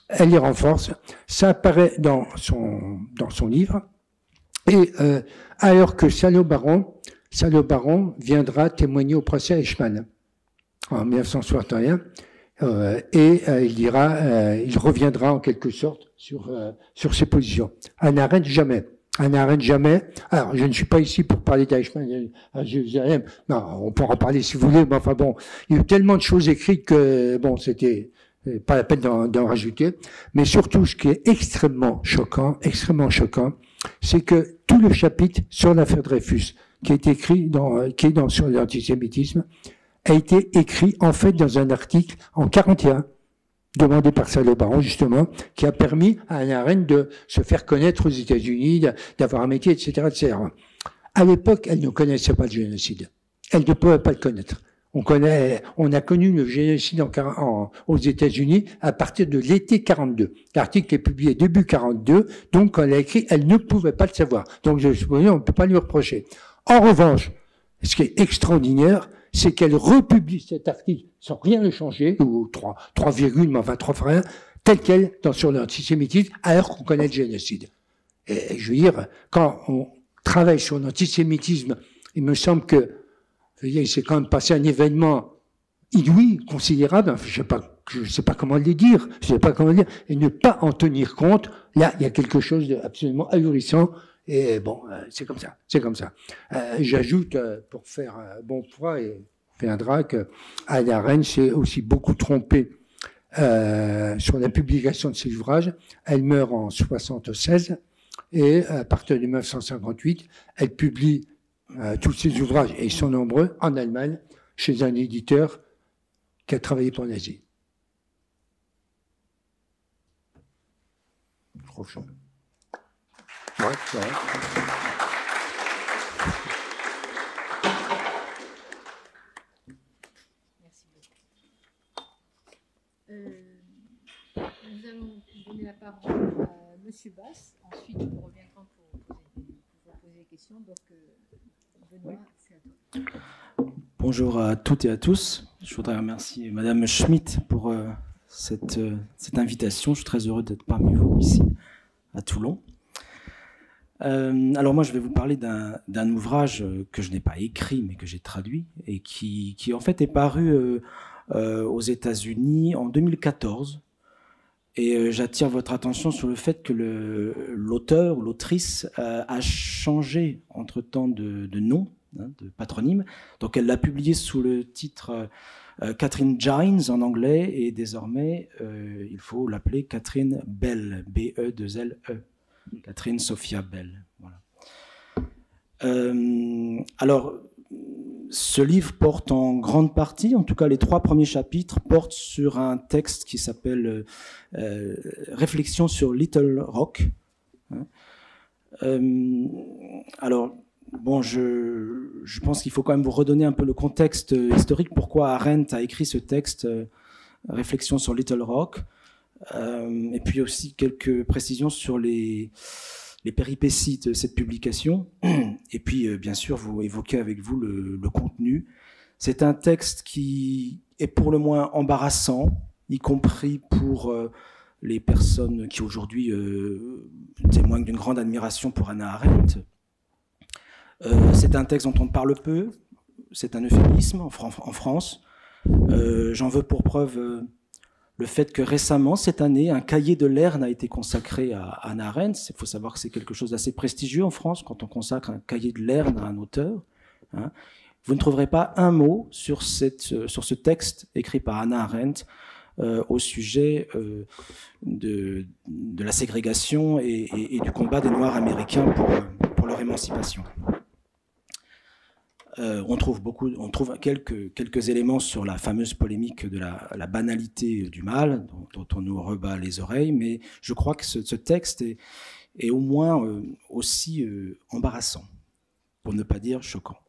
elle les renforce. Ça apparaît dans son, dans son livre. Et euh, alors que Salo-Baron, Salo-Baron viendra témoigner au procès Eichmann en mille neuf cent soixante et un, euh, et euh, il dira, euh, il reviendra en quelque sorte sur euh, sur ses positions. Hannah Arendt, jamais. Hannah Arendt, jamais. Alors, je ne suis pas ici pour parler d'Eichmann à Jérusalem. Non, on pourra en parler si vous voulez, mais enfin bon, il y a eu tellement de choses écrites que bon, c'était pas la peine d'en, d'en rajouter. Mais surtout, ce qui est extrêmement choquant, extrêmement choquant, c'est que tout le chapitre sur l'affaire Dreyfus, qui est écrit dans, qui est dans sur l'antisémitisme, a été écrit en fait dans un article en quarante et un, demandé par Salo-Baron justement, qui a permis à Hannah Arendt de se faire connaître aux États-Unis, d'avoir un métier, et cetera, et cetera. À l'époque, elle ne connaissait pas le génocide. Elle ne pouvait pas le connaître. On connaît, on a connu le génocide en, en, aux États-Unis à partir de l'été quarante-deux. L'article est publié début quarante-deux, donc quand elle a écrit, elle ne pouvait pas le savoir. Donc je suppose on ne peut pas lui reprocher. En revanche, ce qui est extraordinaire, c'est qu'elle republie cet article sans rien le changer, ou trois, trois virgules, mais enfin trois fois rien, tel quel dans sur l'antisémitisme, alors qu'on connaît le génocide. Et je veux dire, quand on travaille sur l'antisémitisme, il me semble que je veux dire, il s'est quand même passé un événement inouï, considérable, enfin, je sais pas, je sais pas comment le dire, je sais pas comment le dire, et ne pas en tenir compte, là, il y a quelque chose d'absolument ahurissant, et bon, euh, c'est comme ça, c'est comme ça. Euh, j'ajoute, euh, pour faire un bon poids, et viendra que Hannah Arendt s'est aussi beaucoup trompée euh, sur la publication de ses ouvrages. Elle meurt en soixante-seize, et à partir de mille neuf cent cinquante-huit, elle publie Euh, tous ces ouvrages, et ils sont nombreux, en Allemagne, chez un éditeur qui a travaillé pour Nazi. Trop chaud. Ouais, c'est vrai. Merci beaucoup. Euh, nous allons donner la parole à Monsieur Bass. Ensuite, nous reviendrons pour poser, pour poser des questions. Donc, euh, Benoît, c'est à toi. Bonjour à toutes et à tous. Je voudrais remercier Madame Schmitt pour euh, cette, euh, cette invitation. Je suis très heureux d'être parmi vous ici, à Toulon. Euh, alors moi, je vais vous parler d'un, d'un ouvrage que je n'ai pas écrit, mais que j'ai traduit, et qui, qui en fait est paru euh, euh, aux États-Unis en deux mille quatorze. Et euh, j'attire votre attention sur le fait que le, l'auteur ou l'autrice euh, a changé entre-temps de, de nom, hein, de patronyme. Donc elle l'a publié sous le titre euh, Catherine Gines en anglais, et désormais euh, il faut l'appeler Catherine Bell, B E deux L E, Catherine Sophia Bell. Voilà. Euh, alors, ce livre porte en grande partie, en tout cas les trois premiers chapitres, portent sur un texte qui s'appelle euh, Réflexion sur Little Rock. Euh, alors, bon, je, je pense qu'il faut quand même vous redonner un peu le contexte historique, pourquoi Arendt a écrit ce texte, euh, Réflexion sur Little Rock, euh, et puis aussi quelques précisions sur les... les péripéties de cette publication, et puis euh, bien sûr vous évoquez avec vous le, le contenu. C'est un texte qui est pour le moins embarrassant, y compris pour euh, les personnes qui aujourd'hui euh, témoignent d'une grande admiration pour Hannah Arendt. Euh, c'est un texte dont on parle peu, c'est un euphémisme en, Fran- en France. Euh, j'en veux pour preuve euh, le fait que récemment, cette année, un cahier de Lerne a été consacré à Hannah Arendt. Il faut savoir que c'est quelque chose d'assez prestigieux en France quand on consacre un cahier de Lerne à un auteur. Hein. Vous ne trouverez pas un mot sur, cette, sur ce texte écrit par Hannah Arendt euh, au sujet euh, de, de la ségrégation et, et, et du combat des Noirs américains pour, pour leur émancipation. Euh, on trouve beaucoup, on trouve quelques, quelques éléments sur la fameuse polémique de la, la banalité du mal, dont, dont on nous rebat les oreilles, mais je crois que ce, ce texte est, est au moins euh, aussi euh, embarrassant, pour ne pas dire choquant.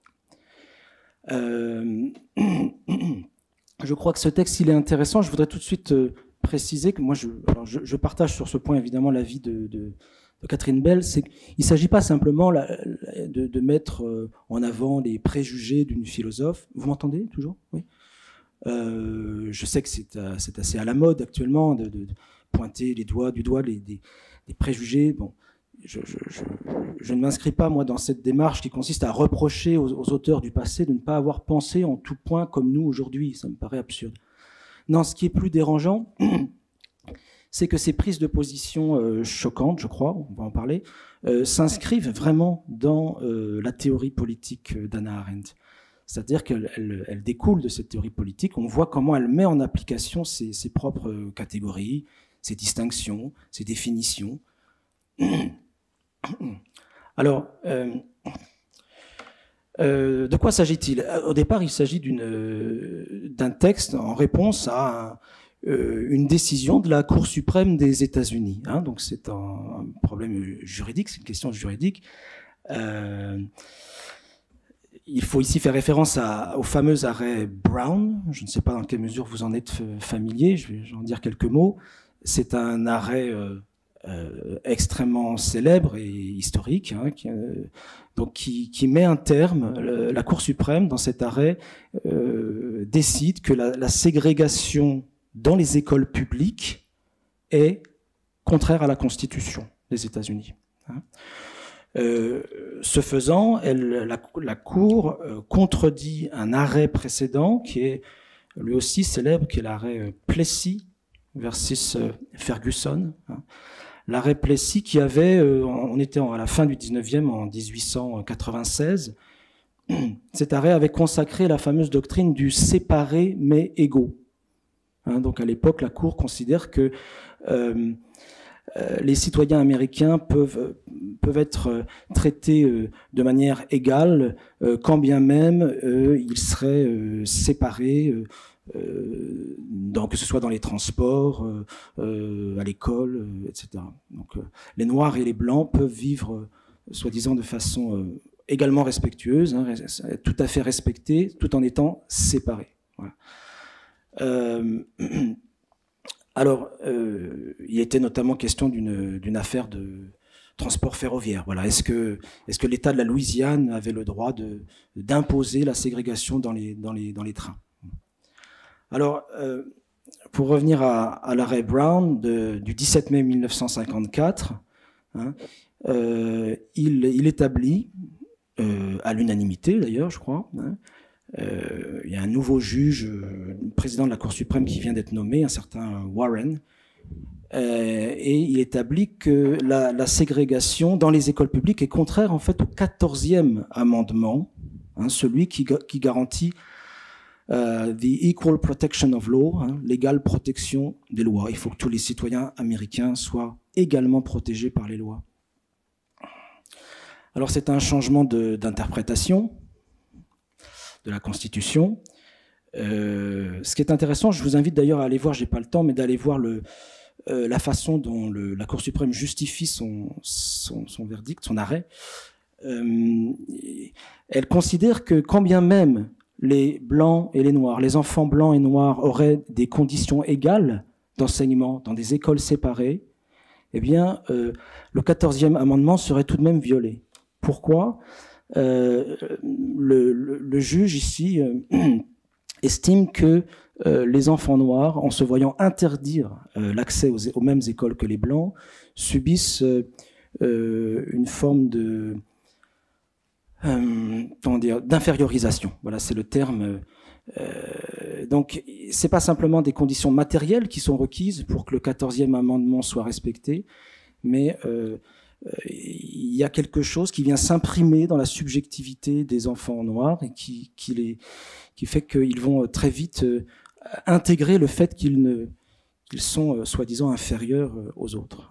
Euh, je crois que ce texte, il est intéressant. Je voudrais tout de suite euh, préciser que moi, je, alors je, je partage sur ce point évidemment l'avis de, de de Catherine Bell, c'est qu'il ne s'agit pas simplement la, la, de, de mettre euh, en avant les préjugés d'une philosophe. Vous m'entendez toujours ? Oui. Euh, je sais que c'est, euh, c'est assez à la mode actuellement de, de, pointer les doigts, du doigt les, des, des préjugés. Bon, je, je, je, je ne m'inscris pas, moi, dans cette démarche qui consiste à reprocher aux, aux auteurs du passé de ne pas avoir pensé en tout point comme nous aujourd'hui. Ça me paraît absurde. Non, ce qui est plus dérangeant, c'est que ces prises de position euh, choquantes, je crois, on va en parler, euh, s'inscrivent vraiment dans euh, la théorie politique d'Hannah Arendt. C'est-à-dire qu'elle elle, elle découle de cette théorie politique. On voit comment elle met en application ses, ses propres catégories, ses distinctions, ses définitions. Alors, euh, euh, de quoi s'agit-il? Au départ, il s'agit d'une, euh, d'un texte en réponse à un, euh, une décision de la Cour suprême des États-Unis. Hein, donc, c'est un, un problème juridique, c'est une question juridique. Euh, Il faut ici faire référence à, au fameux arrêt Brown. Je ne sais pas dans quelle mesure vous en êtes familier, je vais en dire quelques mots. C'est un arrêt euh, euh, extrêmement célèbre et historique, hein, qui, euh, donc qui, qui met un terme, le, la Cour suprême, dans cet arrêt, euh, décide que la, la ségrégation dans les écoles publiques est contraire à la Constitution des États-Unis. Hein. Euh, ce faisant, elle, la, la Cour euh, contredit un arrêt précédent qui est lui aussi célèbre, qui est l'arrêt Plessy versus euh, Ferguson. Hein. L'arrêt Plessy qui avait, euh, on était à la fin du dix-neuvième, en dix-huit cent quatre-vingt-seize, cet arrêt avait consacré la fameuse doctrine du séparé mais égaux. Hein, donc à l'époque, la Cour considère que euh, euh, les citoyens américains peuvent, peuvent être traités euh, de manière égale, euh, quand bien même euh, ils seraient euh, séparés, euh, euh, dans, que ce soit dans les transports, euh, euh, à l'école, euh, et cetera. Donc euh, les Noirs et les Blancs peuvent vivre, euh, soi-disant, de façon euh, également respectueuse, hein, tout à fait respectés, tout en étant séparés. Voilà. Euh, alors, euh, il était notamment question d'une d'une affaire de transport ferroviaire. Voilà. Est-ce que, est-ce que l'État de la Louisiane avait le droit de, d'imposer la ségrégation dans les, dans les, dans les trains? Alors, euh, pour revenir à, à l'arrêt Brown de, du dix-sept mai mille neuf cent cinquante-quatre, hein, euh, il, il établit, euh, à l'unanimité d'ailleurs, je crois, hein, Euh, il y a un nouveau juge, euh, président de la Cour suprême qui vient d'être nommé, un certain Warren, euh, et il établit que la, la ségrégation dans les écoles publiques est contraire en fait au quatorzième amendement, hein, celui qui, qui garantit euh, the equal protection of law, hein, l'égale protection des lois. Il faut que tous les citoyens américains soient également protégés par les lois. Alors c'est un changement de, d'interprétation de la Constitution. Euh, ce qui est intéressant, je vous invite d'ailleurs à aller voir, j'ai pas le temps, mais d'aller voir le, euh, la façon dont le, la Cour suprême justifie son, son, son verdict, son arrêt. Euh, elle considère que quand bien même les blancs et les noirs, les enfants blancs et noirs auraient des conditions égales d'enseignement dans des écoles séparées, eh bien, euh, le quatorzième amendement serait tout de même violé. Pourquoi ? Euh, le, le, le juge ici euh, estime que euh, les enfants noirs, en se voyant interdire euh, l'accès aux, aux mêmes écoles que les blancs, subissent euh, euh, une forme de euh, comment dire, d'infériorisation. Voilà, c'est le terme. Euh, donc, c'est pas simplement des conditions matérielles qui sont requises pour que le quatorzième amendement soit respecté, mais euh, il y a quelque chose qui vient s'imprimer dans la subjectivité des enfants noirs et qui, qui, les, qui fait qu'ils vont très vite intégrer le fait qu'ils, ne, qu'ils sont soi-disant inférieurs aux autres.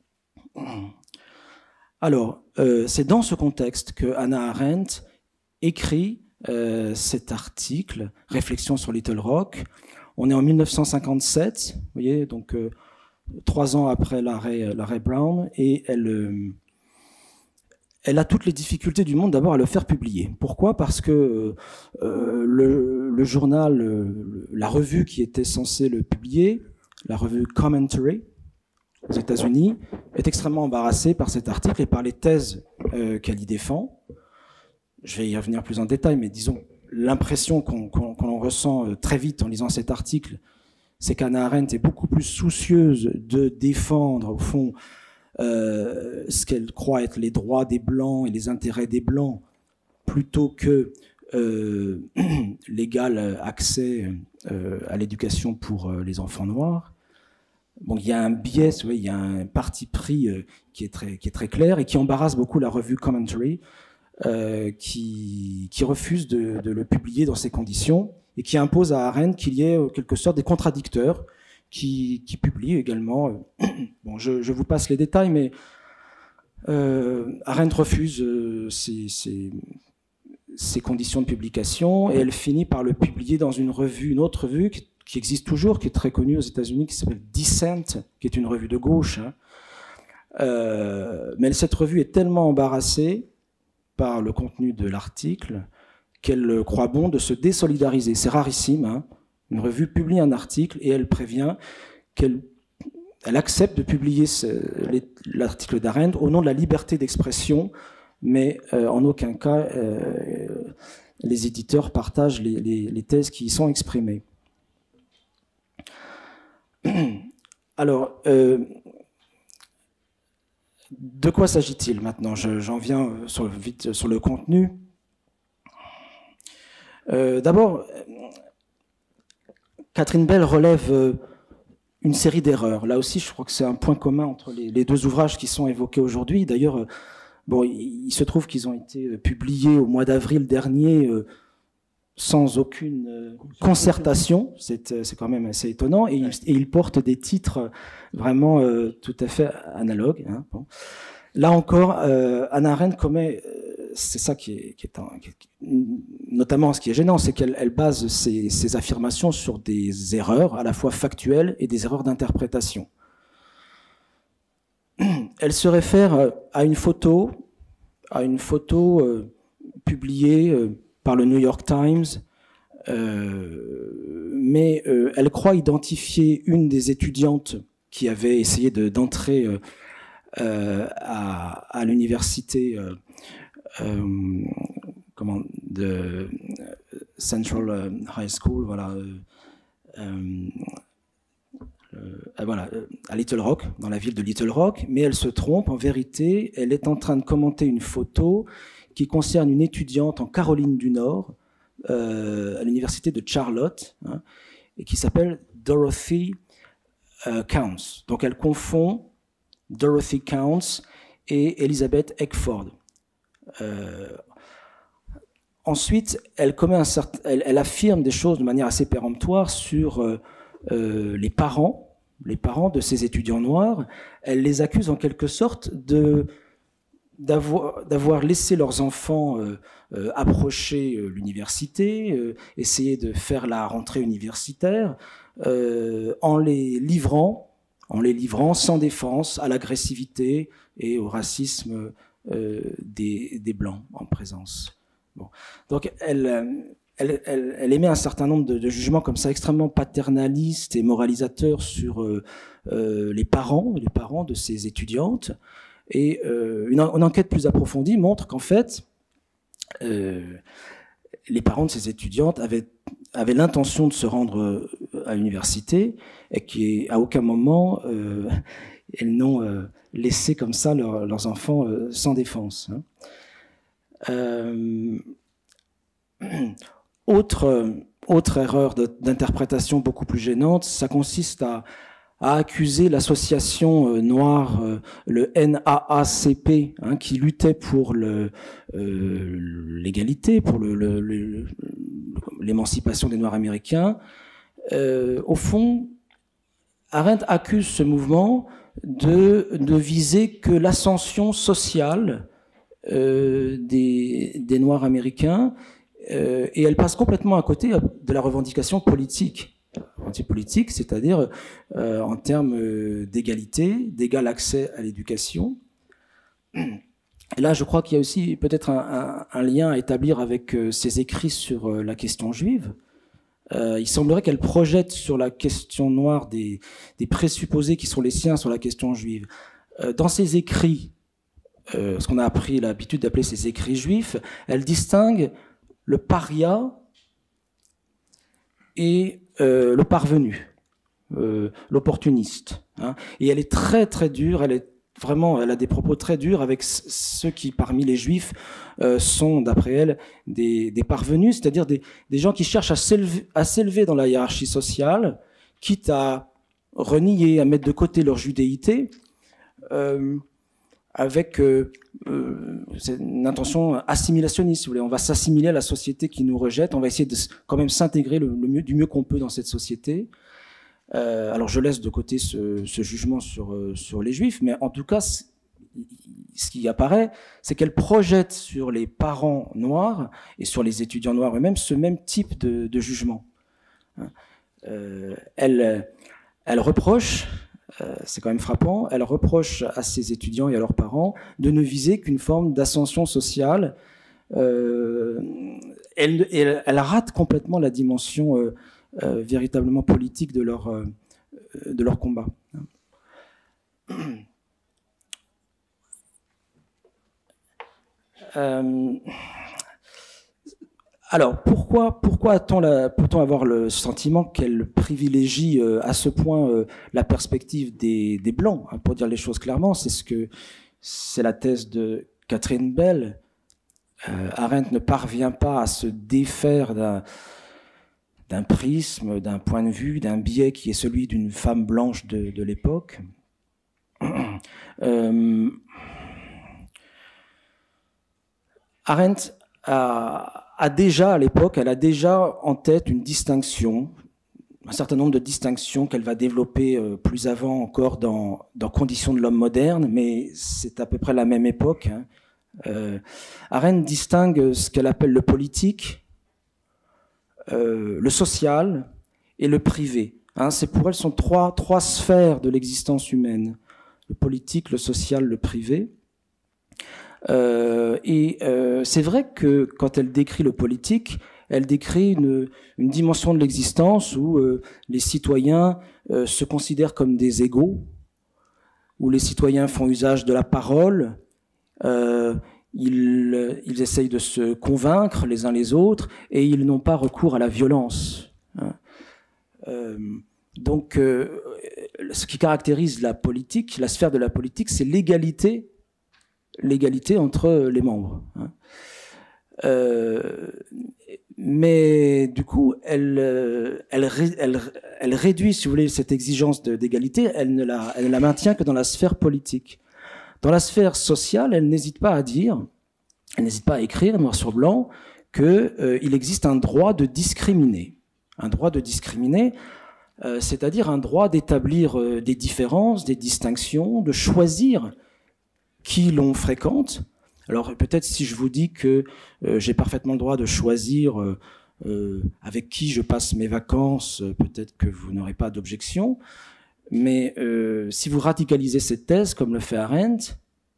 Alors, euh, c'est dans ce contexte que Hannah Arendt écrit euh, cet article, Réflexion sur Little Rock. On est en mille neuf cent cinquante-sept, vous voyez, donc euh, trois ans après l'arrêt, l'arrêt Brown, et elle, euh, elle a toutes les difficultés du monde d'abord à le faire publier. Pourquoi ? Parce que euh, le, le journal, le, la revue qui était censée le publier, la revue Commentary, aux États-Unis, est extrêmement embarrassée par cet article et par les thèses euh, qu'elle y défend. Je vais y revenir plus en détail, mais disons, l'impression qu'on, qu'on, qu'on ressent très vite en lisant cet article, c'est qu'Hannah Arendt est beaucoup plus soucieuse de défendre, au fond, euh, ce qu'elle croit être les droits des Blancs et les intérêts des Blancs, plutôt que euh, l'égal accès euh, à l'éducation pour euh, les enfants noirs. Bon, il y a un biais, ouais, il y a un parti pris euh, qui est très, qui est très clair et qui embarrasse beaucoup la revue Commentary, euh, qui, qui refuse de, de le publier dans ces conditions et qui impose à Arendt qu'il y ait en quelque sorte des contradicteurs qui, qui publient également. Euh, bon, je, je vous passe les détails, mais euh, Arendt refuse euh, ces, ces, ces conditions de publication et elle finit par le publier dans une revue, une autre revue qui, qui existe toujours, qui est très connue aux États-Unis, qui s'appelle Dissent, qui est une revue de gauche. Hein. Euh, mais cette revue est tellement embarrassée par le contenu de l'article qu'elle croit bon de se désolidariser. C'est rarissime. Hein. Une revue publie un article et elle prévient qu'elle elle accepte de publier l'article d'Arendt au nom de la liberté d'expression, mais euh, en aucun cas euh, les éditeurs partagent les, les, les thèses qui y sont exprimées. Alors, euh, de quoi s'agit-il maintenant? J'en viens sur, vite sur le contenu. Euh, D'abord, Catherine Bell relève euh, une série d'erreurs. Là aussi, je crois que c'est un point commun entre les, les deux ouvrages qui sont évoqués aujourd'hui. D'ailleurs, euh, bon, il, il se trouve qu'ils ont été publiés au mois d'avril dernier euh, sans aucune euh, concertation. C'est quand même assez étonnant. Et, et ils portent des titres vraiment euh, tout à fait analogues. Hein. Bon. Là encore, euh, Hannah Arendt commet, euh, c'est ça qui est, qui est, un, qui est, notamment ce qui est gênant, c'est qu'elle elle base ses, ses affirmations sur des erreurs à la fois factuelles et des erreurs d'interprétation. Elle se réfère à une photo, à une photo euh, publiée euh, par le New York Times, euh, mais euh, elle croit identifier une des étudiantes qui avait essayé d'entrer de, euh, à, à l'université euh, euh, comment de Central High School, voilà, euh, euh, voilà, à Little Rock, dans la ville de Little Rock, mais elle se trompe. En vérité, elle est en train de commenter une photo qui concerne une étudiante en Caroline du Nord, euh, à l'université de Charlotte, hein, et qui s'appelle Dorothy euh, Counts. Donc elle confond Dorothy Counts et Elizabeth Eckford. Euh, ensuite, elle, commet un certain, elle, elle affirme des choses de manière assez péremptoire sur euh, euh, les parents, les parents de ces étudiants noirs. Elle les accuse en quelque sorte de d'avoir laissé leurs enfants euh, euh, approcher euh, l'université, euh, essayer de faire la rentrée universitaire, euh, en les livrant, en les livrant sans défense à l'agressivité et au racisme euh, des, des Blancs en présence. Bon. Donc elle, elle, elle, elle émet un certain nombre de, de jugements comme ça extrêmement paternalistes et moralisateurs sur euh, euh, les parents, les parents de ces étudiantes. Et euh, une, une enquête plus approfondie montre qu'en fait, euh, les parents de ces étudiantes avaient, avaient l'intention de se rendre à l'université et qu'à aucun moment, euh, elles n'ont euh, laissé comme ça leur, leurs enfants euh, sans défense. Hein. Euh, autre, autre erreur d'interprétation beaucoup plus gênante, ça consiste à a accusé l'association euh, noire, euh, le N A A C P, hein, qui luttait pour l'égalité, euh, pour l'émancipation le, le, des Noirs américains. Euh, au fond, Arendt accuse ce mouvement de ne viser que l'ascension sociale euh, des, des Noirs américains, euh, et elle passe complètement à côté de la revendication politique. Anti-politique, c'est-à-dire euh, en termes euh, d'égalité, d'égal accès à l'éducation. Et là, je crois qu'il y a aussi peut-être un, un, un lien à établir avec euh, ses écrits sur euh, la question juive. Euh, il semblerait qu'elle projette sur la question noire des, des présupposés qui sont les siens sur la question juive. Euh, dans ses écrits, euh, ce qu'on a appris l'habitude d'appeler ses écrits juifs, elle distingue le paria et Euh, le parvenu. euh, l'opportuniste. Hein. Et elle est très très dure, elle est vraiment, elle a des propos très durs avec ceux qui, parmi les juifs, euh, sont, d'après elle, des, des parvenus, c'est-à-dire des, des gens qui cherchent à s'élever, à s'élever dans la hiérarchie sociale, quitte à renier, à mettre de côté leur judéité, euh, avec euh, euh, une intention assimilationniste, si vous voulez. On va s'assimiler à la société qui nous rejette, on va essayer de quand même s'intégrer le, le mieux, du mieux qu'on peut dans cette société. Euh, alors je laisse de côté ce, ce jugement sur, euh, sur les juifs, mais en tout cas, ce qui apparaît, c'est qu'elle projette sur les parents noirs et sur les étudiants noirs eux-mêmes ce même type de, de jugement. Euh, elle, elle reproche, euh, c'est quand même frappant, elle reproche à ses étudiants et à leurs parents de ne viser qu'une forme d'ascension sociale. Euh, elle, elle, elle rate complètement la dimension euh, Euh, véritablement politique de leur, euh, de leur combat. Euh, alors, pourquoi, pourquoi a-t-on la, peut-on avoir le sentiment qu'elle privilégie euh, à ce point euh, la perspective des, des Blancs, hein, pour dire les choses clairement, c'est ce que c'est la thèse de Catherine Bell. Euh, Arendt ne parvient pas à se défaire d'un d'un prisme, d'un point de vue, d'un biais qui est celui d'une femme blanche de, de l'époque. Euh, Arendt a, a déjà, à l'époque, elle a déjà en tête une distinction, un certain nombre de distinctions qu'elle va développer euh, plus avant encore dans, dans Conditions de l'homme moderne, mais c'est à peu près la même époque. Hein. Euh, Arendt distingue ce qu'elle appelle le politique, Euh, le social et le privé. Hein, c'est pour elle sont trois, trois sphères de l'existence humaine. Le politique, le social, le privé. Euh, et euh, c'est vrai que quand elle décrit le politique, elle décrit une, une dimension de l'existence où euh, les citoyens euh, se considèrent comme des égaux, où les citoyens font usage de la parole, euh, Ils, ils essayent de se convaincre les uns les autres et ils n'ont pas recours à la violence. Euh, donc, euh, ce qui caractérise la politique, la sphère de la politique, c'est l'égalité, l'égalité entre les membres. Euh, mais du coup, elle, elle, elle, elle réduit, si vous voulez, cette exigence d'égalité, elle ne la, elle ne la maintient que dans la sphère politique. Dans la sphère sociale, elle n'hésite pas à dire, elle n'hésite pas à écrire noir sur blanc qu'il euh, existe un droit de discriminer. Un droit de discriminer, euh, c'est-à-dire un droit d'établir euh, des différences, des distinctions, de choisir qui l'on fréquente. Alors peut-être si je vous dis que euh, j'ai parfaitement le droit de choisir euh, euh, avec qui je passe mes vacances, euh, peut-être que vous n'aurez pas d'objection. Mais euh, si vous radicalisez cette thèse, comme le fait Arendt,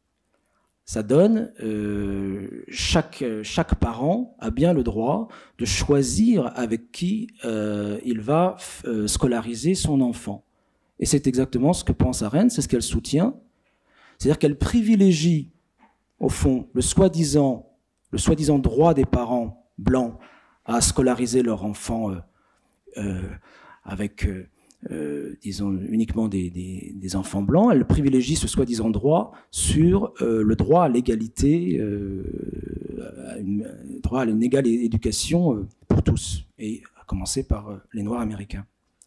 ça donne euh, chaque, chaque parent a bien le droit de choisir avec qui euh, il va euh, scolariser son enfant. Et c'est exactement ce que pense Arendt, c'est ce qu'elle soutient. C'est-à-dire qu'elle privilégie, au fond, le soi-disant, le soi-disant droit des parents blancs à scolariser leur enfant euh, euh, avec... Euh, Euh, disons uniquement des, des, des enfants blancs, elle privilégie ce soi-disant droit sur euh, le droit à l'égalité, euh, à une, droit à une égale éducation euh, pour tous, et à commencer par euh, les Noirs américains.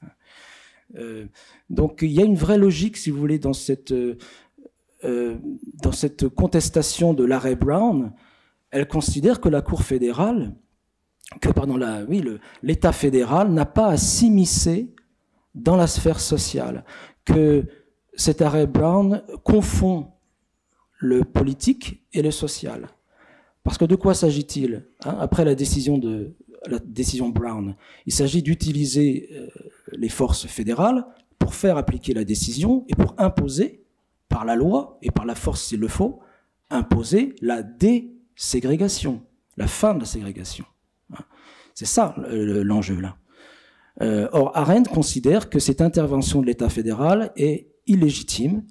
Euh, donc il y a une vraie logique, si vous voulez, dans cette, euh, euh, dans cette contestation de l'arrêt Brown. Elle considère que la Cour fédérale, que pardon, la, oui, le, l'État fédéral n'a pas à s'immiscer dans la sphère sociale, que cet arrêt Brown confond le politique et le social. Parce que de quoi s'agit-il, hein, après la décision, de, la décision Brown? Il s'agit d'utiliser euh, les forces fédérales pour faire appliquer la décision et pour imposer, par la loi et par la force s'il le faut, imposer la déségrégation, la fin de la ségrégation. C'est ça l'enjeu là. Euh, or, Arendt considère que cette intervention de l'État fédéral est illégitime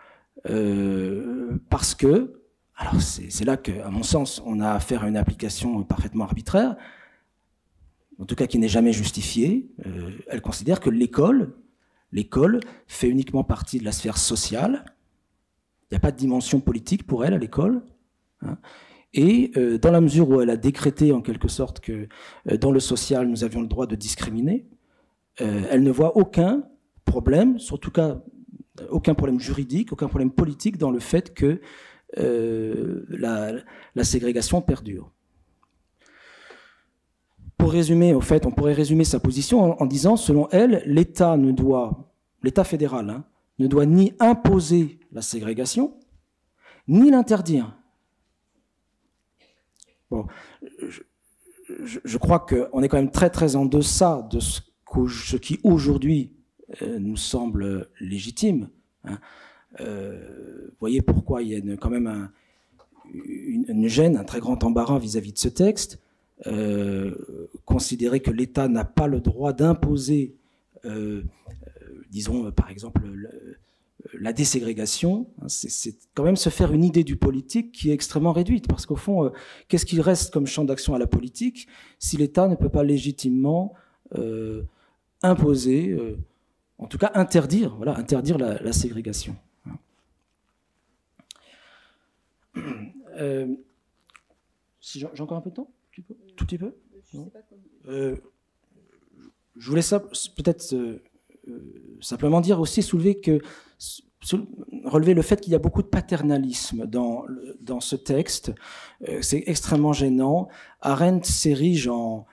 euh, parce que, alors c'est là qu'à mon sens, on a affaire à une application parfaitement arbitraire, en tout cas qui n'est jamais justifiée. Euh, elle considère que l'école, l'école fait uniquement partie de la sphère sociale. Il n'y a pas de dimension politique pour elle à l'école. Hein. Et euh, dans la mesure où elle a décrété en quelque sorte que euh, dans le social, nous avions le droit de discriminer, euh, elle ne voit aucun problème, surtout cas, aucun problème juridique, aucun problème politique dans le fait que euh, la, la ségrégation perdure. Pour résumer, au fait, on pourrait résumer sa position en, en disant, selon elle, l'État ne doit, l'État fédéral, hein, ne doit ni imposer la ségrégation, ni l'interdire. Bon, je, je, je crois qu'on est quand même très très en deçà de ce, ce qui aujourd'hui euh, nous semble légitime. Hein. Euh, vous voyez pourquoi il y a une, quand même un, une, une gêne, un très grand embarras vis-à-vis de ce texte. Euh, considérer que l'État n'a pas le droit d'imposer, euh, euh, disons par exemple, le, la déségrégation, c'est quand même se faire une idée du politique qui est extrêmement réduite, parce qu'au fond, euh, qu'est-ce qu'il reste comme champ d'action à la politique si l'État ne peut pas légitimement euh, imposer, euh, en tout cas interdire, voilà, interdire la, la ségrégation. Euh, si j'ai encore un peu de temps, tout petit peu. Euh, je voulais peut-être euh, euh, simplement dire aussi, soulever que relever le fait qu'il y a beaucoup de paternalisme dans, dans ce texte. Euh, c'est extrêmement gênant. Arendt s'érige en,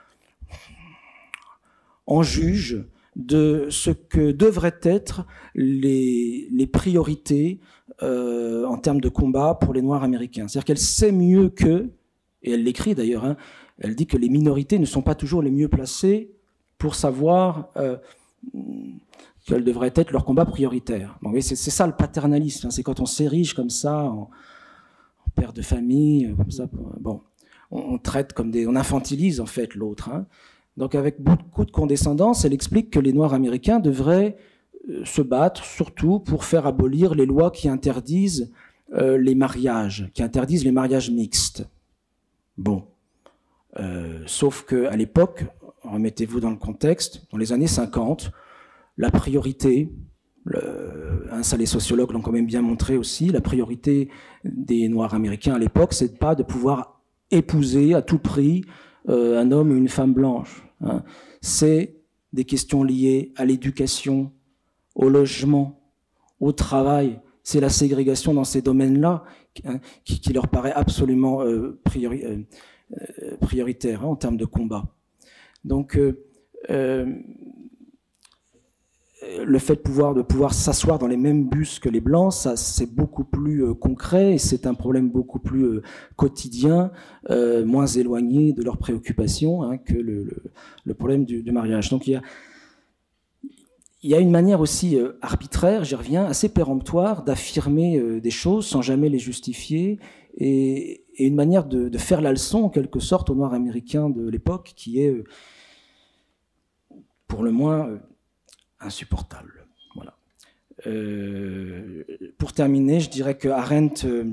en juge de ce que devraient être les, les priorités euh, en termes de combat pour les Noirs américains. C'est-à-dire qu'elle sait mieux que, et elle l'écrit d'ailleurs, hein, elle dit que les minorités ne sont pas toujours les mieux placées pour savoir euh, quel devrait être leur combat prioritaire. Bon, oui, c'est ça le paternalisme, hein, c'est quand on s'érige comme ça en, en père de famille, comme ça. Bon, on, on traite comme des, on infantilise en fait l'autre. Hein. Donc avec beaucoup de condescendance, elle explique que les Noirs américains devraient euh, se battre surtout pour faire abolir les lois qui interdisent euh, les mariages, qui interdisent les mariages mixtes. Bon. Euh, sauf qu'à l'époque, remettez-vous dans le contexte, dans les années cinquante, la priorité, le, hein, ça les sociologues l'ont quand même bien montré aussi, la priorité des Noirs américains à l'époque, c'est pas de pouvoir épouser à tout prix euh, un homme ou une femme blanche. Hein. C'est des questions liées à l'éducation, au logement, au travail. C'est la ségrégation dans ces domaines-là hein, qui, qui leur paraît absolument euh, priori, euh, Euh, prioritaire hein, en termes de combat. Donc, euh, euh, le fait de pouvoir, de pouvoir s'asseoir dans les mêmes bus que les Blancs, ça c'est beaucoup plus euh, concret et c'est un problème beaucoup plus euh, quotidien, euh, moins éloigné de leurs préoccupations hein, que le, le, le problème du, du mariage. Donc, il y a, il y a une manière aussi euh, arbitraire, j'y reviens, assez péremptoire d'affirmer euh, des choses sans jamais les justifier et et une manière de, de faire la leçon, en quelque sorte, aux Noirs américains de l'époque, qui est, euh, pour le moins, euh, insupportable. Voilà. Euh, pour terminer, je dirais que Arendt, euh,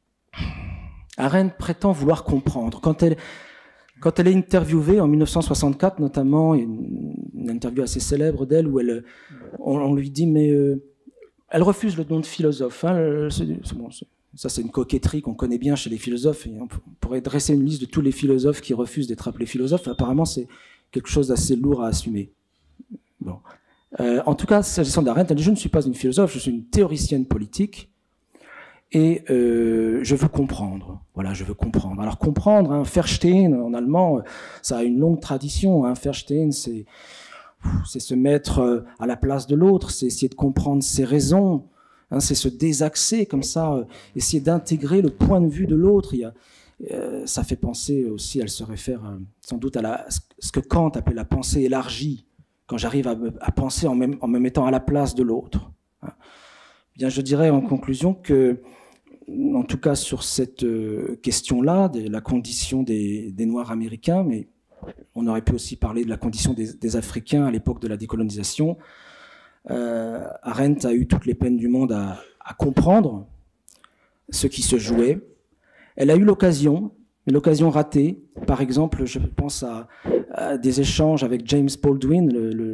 Arendt prétend vouloir comprendre. Quand elle, quand elle est interviewée en mille neuf cent soixante-quatre, notamment, une, une interview assez célèbre d'elle, où elle, on, on lui dit, mais euh, elle refuse le nom de philosophe. Hein, c'est, c'est bon, c'est, Ça, c'est une coquetterie qu'on connaît bien chez les philosophes. Et on pourrait dresser une liste de tous les philosophes qui refusent d'être appelés philosophes. Apparemment, c'est quelque chose d'assez lourd à assumer. Bon. Euh, en tout cas, s'agissant d'Arendt, elle dit « Je ne suis pas une philosophe, je suis une théoricienne politique et euh, je veux comprendre. » Voilà, je veux comprendre. Alors, comprendre, hein, Verstehen, en allemand, ça a une longue tradition. Hein. Verstehen, c'est c'est se mettre à la place de l'autre, c'est essayer de comprendre ses raisons. Hein, c'est se désaxer comme ça, euh, essayer d'intégrer le point de vue de l'autre. Il y a, euh, ça fait penser aussi, elle se réfère euh, sans doute à la, ce que Kant appelait la pensée élargie, quand j'arrive à, à penser en, même, en me mettant à la place de l'autre. Hein. Bien, je dirais en conclusion que, en tout cas sur cette euh, question-là, de la condition des, des Noirs américains, mais on aurait pu aussi parler de la condition des, des Africains à l'époque de la décolonisation, Euh, Arendt a eu toutes les peines du monde à, à comprendre ce qui se jouait. Elle a eu l'occasion, mais l'occasion ratée. Par exemple, je pense à, à des échanges avec James Baldwin, le, le,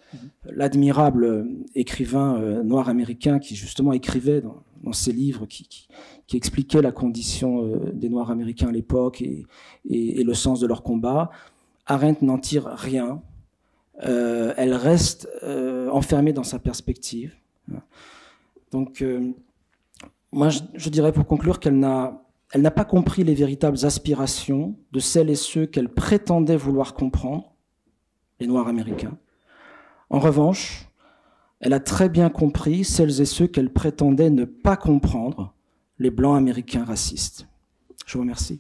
l'admirable écrivain euh, noir américain qui justement écrivait dans, dans ses livres, qui, qui, qui expliquait la condition euh, des Noirs américains à l'époque et, et, et le sens de leur combat. Arendt n'en tire rien. Euh, elle reste euh, enfermée dans sa perspective. Donc, euh, moi, je, je dirais pour conclure qu'elle n'a, elle n'a pas compris les véritables aspirations de celles et ceux qu'elle prétendait vouloir comprendre, les Noirs américains. En revanche, elle a très bien compris celles et ceux qu'elle prétendait ne pas comprendre, les Blancs américains racistes. Je vous remercie.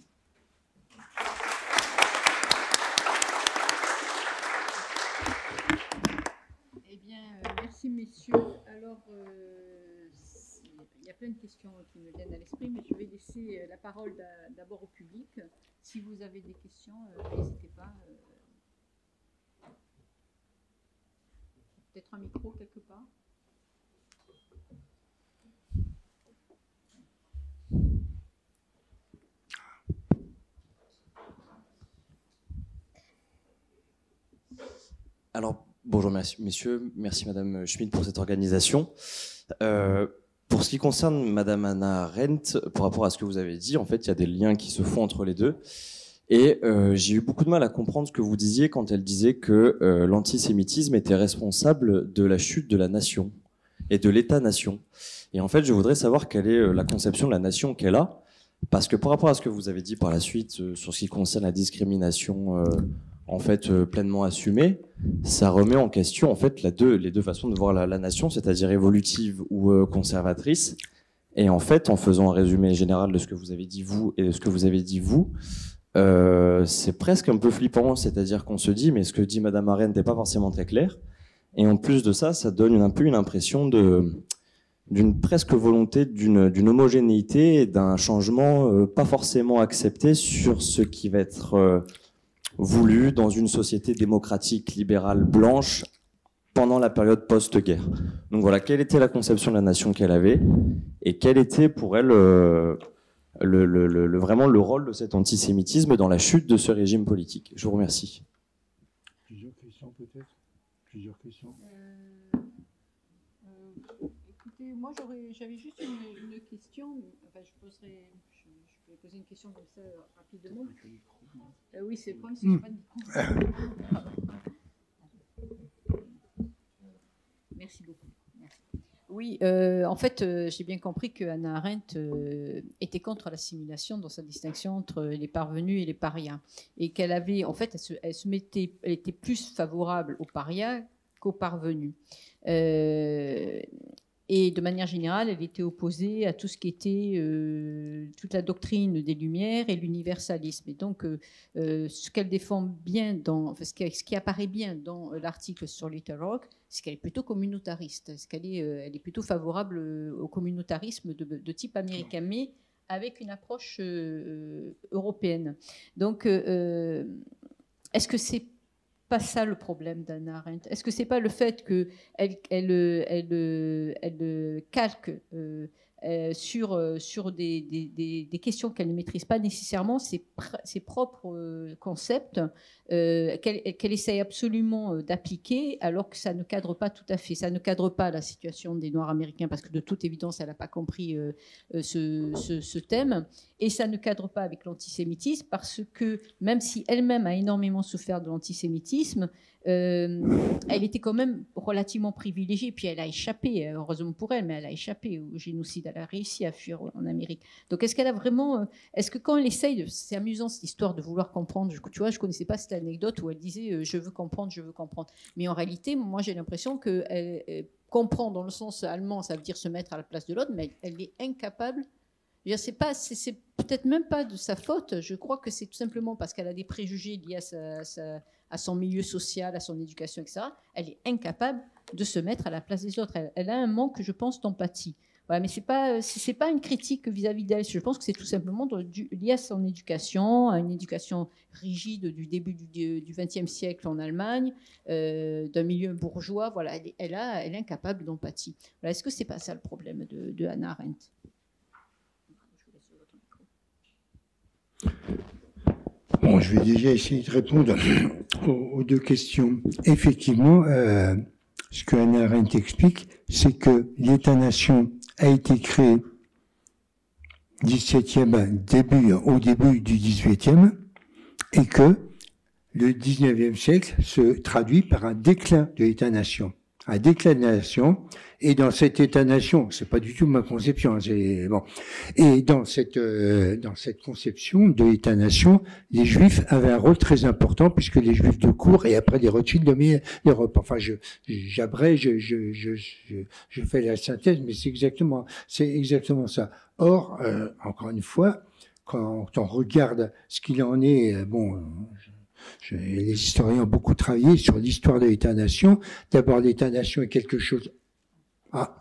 Eh bien, euh, merci messieurs. Alors, euh, il y a plein de questions qui me viennent à l'esprit, mais je vais laisser la parole d'abord au public. Si vous avez des questions, euh, n'hésitez pas. Euh, Peut-être un micro quelque part. Alors, bonjour messieurs, merci Madame Schmidt pour cette organisation. Euh, pour ce qui concerne Madame Hannah Arendt, par rapport à ce que vous avez dit, en fait, il y a des liens qui se font entre les deux. Et euh, j'ai eu beaucoup de mal à comprendre ce que vous disiez quand elle disait que euh, l'antisémitisme était responsable de la chute de la nation et de l'État-nation. Et en fait, je voudrais savoir quelle est la conception de la nation qu'elle a, parce que par rapport à ce que vous avez dit par la suite euh, sur ce qui concerne la discrimination euh, en fait euh, pleinement assumée, ça remet en question en fait la deux, les deux façons de voir la, la nation, c'est-à-dire évolutive ou euh, conservatrice. Et en fait, en faisant un résumé général de ce que vous avez dit vous et de ce que vous avez dit vous, Euh, c'est presque un peu flippant, c'est-à-dire qu'on se dit mais ce que dit Madame Arendt n'est pas forcément très clair, et en plus de ça, ça donne un peu une impression de d'une presque volonté d'une d'une homogénéité et d'un changement euh, pas forcément accepté sur ce qui va être euh, voulu dans une société démocratique libérale blanche pendant la période post-guerre. Donc voilà, quelle était la conception de la nation qu'elle avait et quel était pour elle euh, Le, le, le, vraiment le rôle de cet antisémitisme dans la chute de ce régime politique. Je vous remercie. Plusieurs questions peut-être Plusieurs questions euh, euh, Écoutez, moi j'avais juste une, une question. Enfin, je, poserai, je, je peux poser une question comme ça rapidement. Euh, oui, c'est le problème, c'est que je n'ai pas de micro. Merci beaucoup. Merci. Oui, euh, en fait, euh, j'ai bien compris que Hannah Arendt euh, était contre l'assimilation dans sa distinction entre les parvenus et les parias, et qu'elle avait, en fait, elle se, elle se mettait, elle était plus favorable aux parias qu'aux parvenus. Euh, et de manière générale, elle était opposée à tout ce qui était euh, toute la doctrine des Lumières et l'universalisme. Et donc, euh, euh, ce qu'elle défend bien, dans, enfin, ce, qui, ce qui apparaît bien dans l'article sur Little Rock, c'est qu'elle est plutôt communautariste, c'est qu'elle est, euh, elle est plutôt favorable euh, au communautarisme de, de type américain, mais avec une approche euh, européenne. Donc, euh, est-ce que c'est pas ça le problème d'Hannah Arendt? Est-ce que c'est pas le fait qu'elle elle, elle, elle, elle calque euh, euh, sur, euh, sur des, des, des questions qu'elle ne maîtrise pas nécessairement ses, pr ses propres euh, concepts, euh, qu'elle qu'elle essaye absolument euh, d'appliquer, alors que ça ne cadre pas tout à fait. Ça ne cadre pas la situation des Noirs américains, parce que de toute évidence, elle n'a pas compris euh, ce, ce, ce thème. Et ça ne cadre pas avec l'antisémitisme, parce que même si elle-même a énormément souffert de l'antisémitisme, euh, elle était quand même relativement privilégiée. Puis elle a échappé, heureusement pour elle, mais elle a échappé au génocide. Elle a réussi à fuir en Amérique. Donc est-ce qu'elle a vraiment... Est-ce que quand elle essaye... De, c'est amusant cette histoire de vouloir comprendre. Je, tu vois, je ne connaissais pas cette anecdote où elle disait euh, « je veux comprendre, je veux comprendre ». Mais en réalité, moi j'ai l'impression qu'elle elle comprend dans le sens allemand, ça veut dire se mettre à la place de l'autre, mais elle, elle est incapable... C'est pas, c'est peut-être même pas de sa faute. Je crois que c'est tout simplement parce qu'elle a des préjugés liés à, sa, sa, à son milieu social, à son éducation, et cetera. Elle est incapable de se mettre à la place des autres. Elle, elle a un manque, je pense, d'empathie. Voilà, mais c'est pas, c'est pas une critique vis-à-vis d'elle. Je pense que c'est tout simplement du, lié à son éducation, à une éducation rigide du début du vingtième siècle en Allemagne, euh, d'un milieu bourgeois. Voilà, elle, elle, a, elle est incapable d'empathie. Voilà, est-ce que c'est pas ça le problème de, de Hannah Arendt? Bon, je vais déjà essayer de répondre aux, aux deux questions. Effectivement, euh, ce que Hannah Arendt explique, c'est que l'État-nation a été créé dix-septième, début, au début du dix-huitième, et que le dix-neuvième siècle se traduit par un déclin de l'État-nation. Un déclin de la nation, et dans cet État-nation, c'est pas du tout ma conception, c'est bon. Et dans cette euh, dans cette conception de l'État-nation, les Juifs avaient un rôle très important puisque les Juifs de cour et après les Rothschild dominaient l'Europe. Enfin, je j'abrège, je je, je je je fais la synthèse, mais c'est exactement c'est exactement ça. Or, euh, encore une fois, quand on regarde ce qu'il en est, bon. Je, les historiens ont beaucoup travaillé sur l'histoire de l'État-nation. D'abord, l'État-nation est quelque chose... Ah.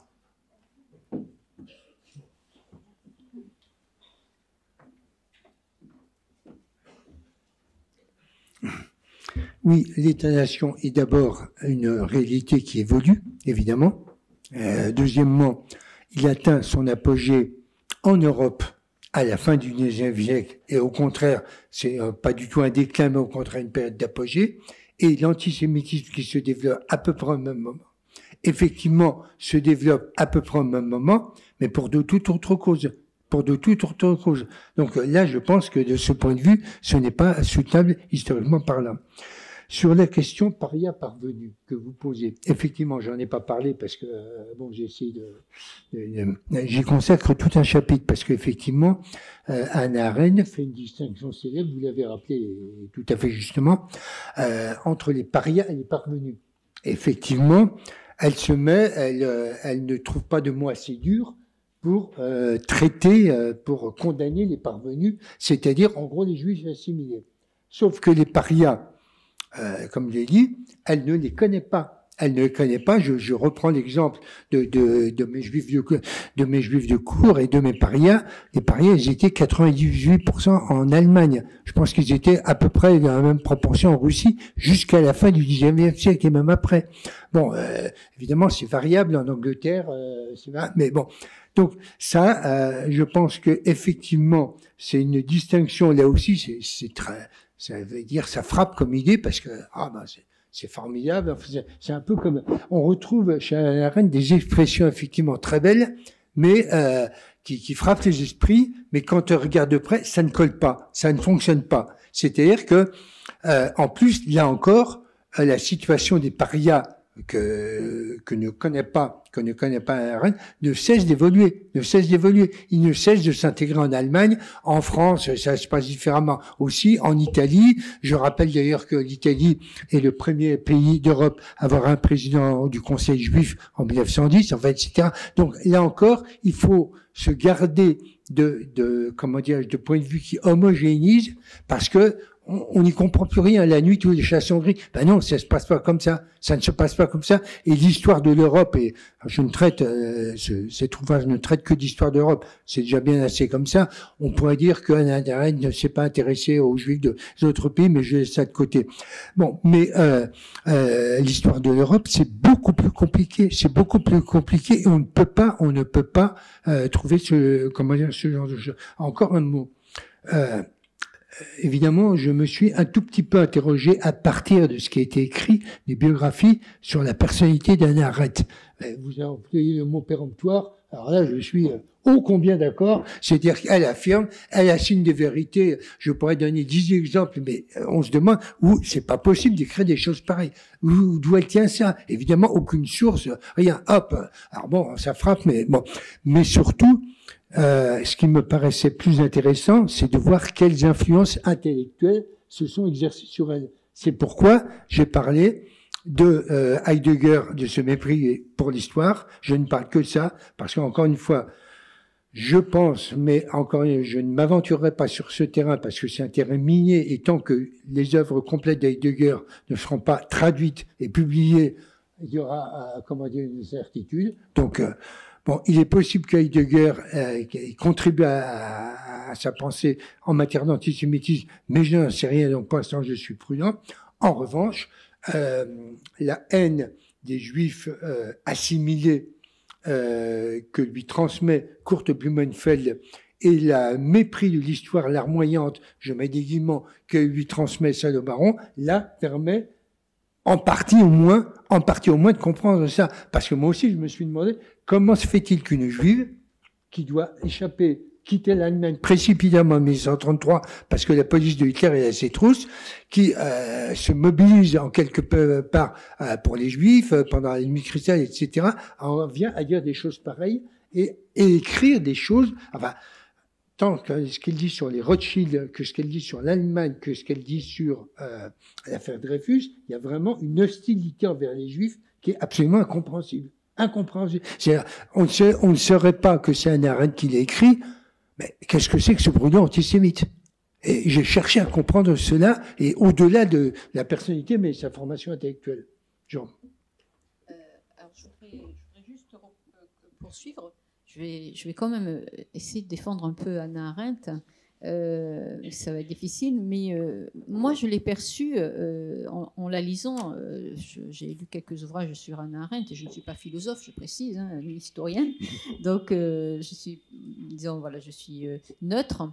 Oui, l'État-nation est d'abord une réalité qui évolue, évidemment. Euh, deuxièmement, il atteint son apogée en Europe à la fin du dix-neuvième siècle, et au contraire, c'est euh, pas du tout un déclin, mais au contraire une période d'apogée, et l'antisémitisme qui se développe à peu près au même moment, effectivement, se développe à peu près au même moment, mais pour de toutes autres causes. Pour de toutes autres causes. Donc là, je pense que de ce point de vue, ce n'est pas soutenable historiquement parlant. Sur la question paria parvenu que vous posez, effectivement, j'en ai pas parlé parce que euh, bon, j'ai essayé de, de, de j'y consacre tout un chapitre parce qu'effectivement, euh, Hannah Arendt fait une distinction célèbre, vous l'avez rappelé tout à fait justement, euh, entre les parias et les parvenus. Effectivement, elle se met, elle, euh, elle ne trouve pas de mots assez durs pour euh, traiter, euh, pour condamner les parvenus, c'est-à-dire en gros les juifs assimilés. Sauf que les parias, Euh, comme je l'ai dit, elle ne les connaît pas. Elle ne les connaît pas. Je, je reprends l'exemple de, de, de mes juifs de, de mes juifs de cour et de mes parias. Les parias, ils étaient quatre-vingt-dix-huit pour cent en Allemagne. Je pense qu'ils étaient à peu près dans la même proportion en Russie jusqu'à la fin du dix-neuvième siècle et même après. Bon, euh, évidemment, c'est variable en Angleterre, euh, c'est vrai, mais bon. Donc ça, euh, je pense que effectivement, c'est une distinction là aussi. C'est, c'est très Ça veut dire, ça frappe comme idée parce que ah ben c'est, c'est formidable. C'est un peu comme on retrouve chez Hannah Arendt des expressions effectivement très belles, mais euh, qui, qui frappent les esprits. Mais quand on regarde de près, ça ne colle pas, ça ne fonctionne pas. C'est-à-dire que euh, en plus, là encore, la situation des parias que que ne connaît pas, que ne connaît pas Hannah Arendt, ne cesse d'évoluer, ne cesse d'évoluer. Il ne cesse de s'intégrer en Allemagne, en France, ça se passe différemment aussi, en Italie. Je rappelle d'ailleurs que l'Italie est le premier pays d'Europe à avoir un président du Conseil juif en mille neuf cent dix, en fait, et cetera. Donc là encore, il faut se garder de, de comment dire, de point de vue qui homogénise, parce que on n'y comprend plus rien. La nuit, tous les chats sont gris. Ben non, ça se passe pas comme ça. Ça ne se passe pas comme ça. Et l'histoire de l'Europe, et je ne traite, euh, ce, cet ouvrage ne traite que d'histoire d'Europe. C'est déjà bien assez comme ça. On pourrait dire que Hannah Arendt ne s'est pas intéressée aux Juifs des autres pays, mais je laisse ça de côté. Bon, mais euh, euh, l'histoire de l'Europe, c'est beaucoup plus compliqué. C'est beaucoup plus compliqué, et on ne peut pas, on ne peut pas euh, trouver ce, comment dire, ce genre de choses. Encore un mot. Euh, Évidemment, je me suis un tout petit peu interrogé à partir de ce qui a été écrit, des biographies, sur la personnalité d'Hannah Arendt. Vous avez employé le mot péremptoire. Alors là, je suis ô combien d'accord. C'est-à-dire qu'elle affirme, elle assigne des vérités. Je pourrais donner dix exemples, mais on se demande où c'est pas possible d'écrire des choses pareilles. Où, d'où elle tient ça? Évidemment, aucune source, rien. Hop. Alors bon, ça frappe, mais bon. Mais surtout, Euh, ce qui me paraissait plus intéressant, c'est de voir quelles influences intellectuelles se sont exercées sur elle. C'est pourquoi j'ai parlé de euh, Heidegger, de ce mépris pour l'histoire. Je ne parle que de ça, parce qu'encore une fois, je pense, mais encore une fois, je ne m'aventurerai pas sur ce terrain, parce que c'est un terrain minier, et tant que les œuvres complètes d'Heidegger ne seront pas traduites et publiées, il y aura, euh, comment dire, une certitude. Donc, euh, bon, il est possible que Heidegger euh, contribue à, à, à sa pensée en matière d'antisémitisme, mais je n'en sais rien, donc pour l'instant je suis prudent. En revanche, euh, la haine des Juifs euh, assimilés euh, que lui transmet Kurt Blumenfeld et la mépris de l'histoire larmoyante, je mets des guillemets, que lui transmet Salo Baron, là permet en partie au moins, en partie au moins de comprendre ça. Parce que moi aussi, je me suis demandé comment se fait-il qu'une juive qui doit échapper, quitter l'Allemagne précipitamment en mille neuf cent trente-trois parce que la police de Hitler est à ses trousses, qui euh, se mobilise en quelque part euh, pour les juifs euh, pendant la nuit cristal, et cetera, en vient à dire des choses pareilles et, et écrire des choses, enfin, tant que ce qu'elle dit sur les Rothschild, que ce qu'elle dit sur l'Allemagne, que ce qu'elle dit sur euh, l'affaire Dreyfus, il y a vraiment une hostilité envers les juifs qui est absolument incompréhensible. Incompréhensible. On ne, sait, on ne saurait pas que c'est Hannah Arendt qui l'a écrit, mais qu'est-ce que c'est que ce brouillon antisémite? Et j'ai cherché à comprendre cela, et au-delà de la personnalité, mais sa formation intellectuelle. Jean. Euh, alors, je voudrais, je voudrais juste poursuivre. Je vais, je vais quand même essayer de défendre un peu Hannah Arendt. Euh, ça va être difficile, mais euh, moi je l'ai perçue euh, en, en la lisant. Euh, j'ai lu quelques ouvrages sur Hannah Arendt et je ne suis pas philosophe, je précise, hein, ni historienne. Donc euh, je suis, disons, voilà, je suis euh, neutre.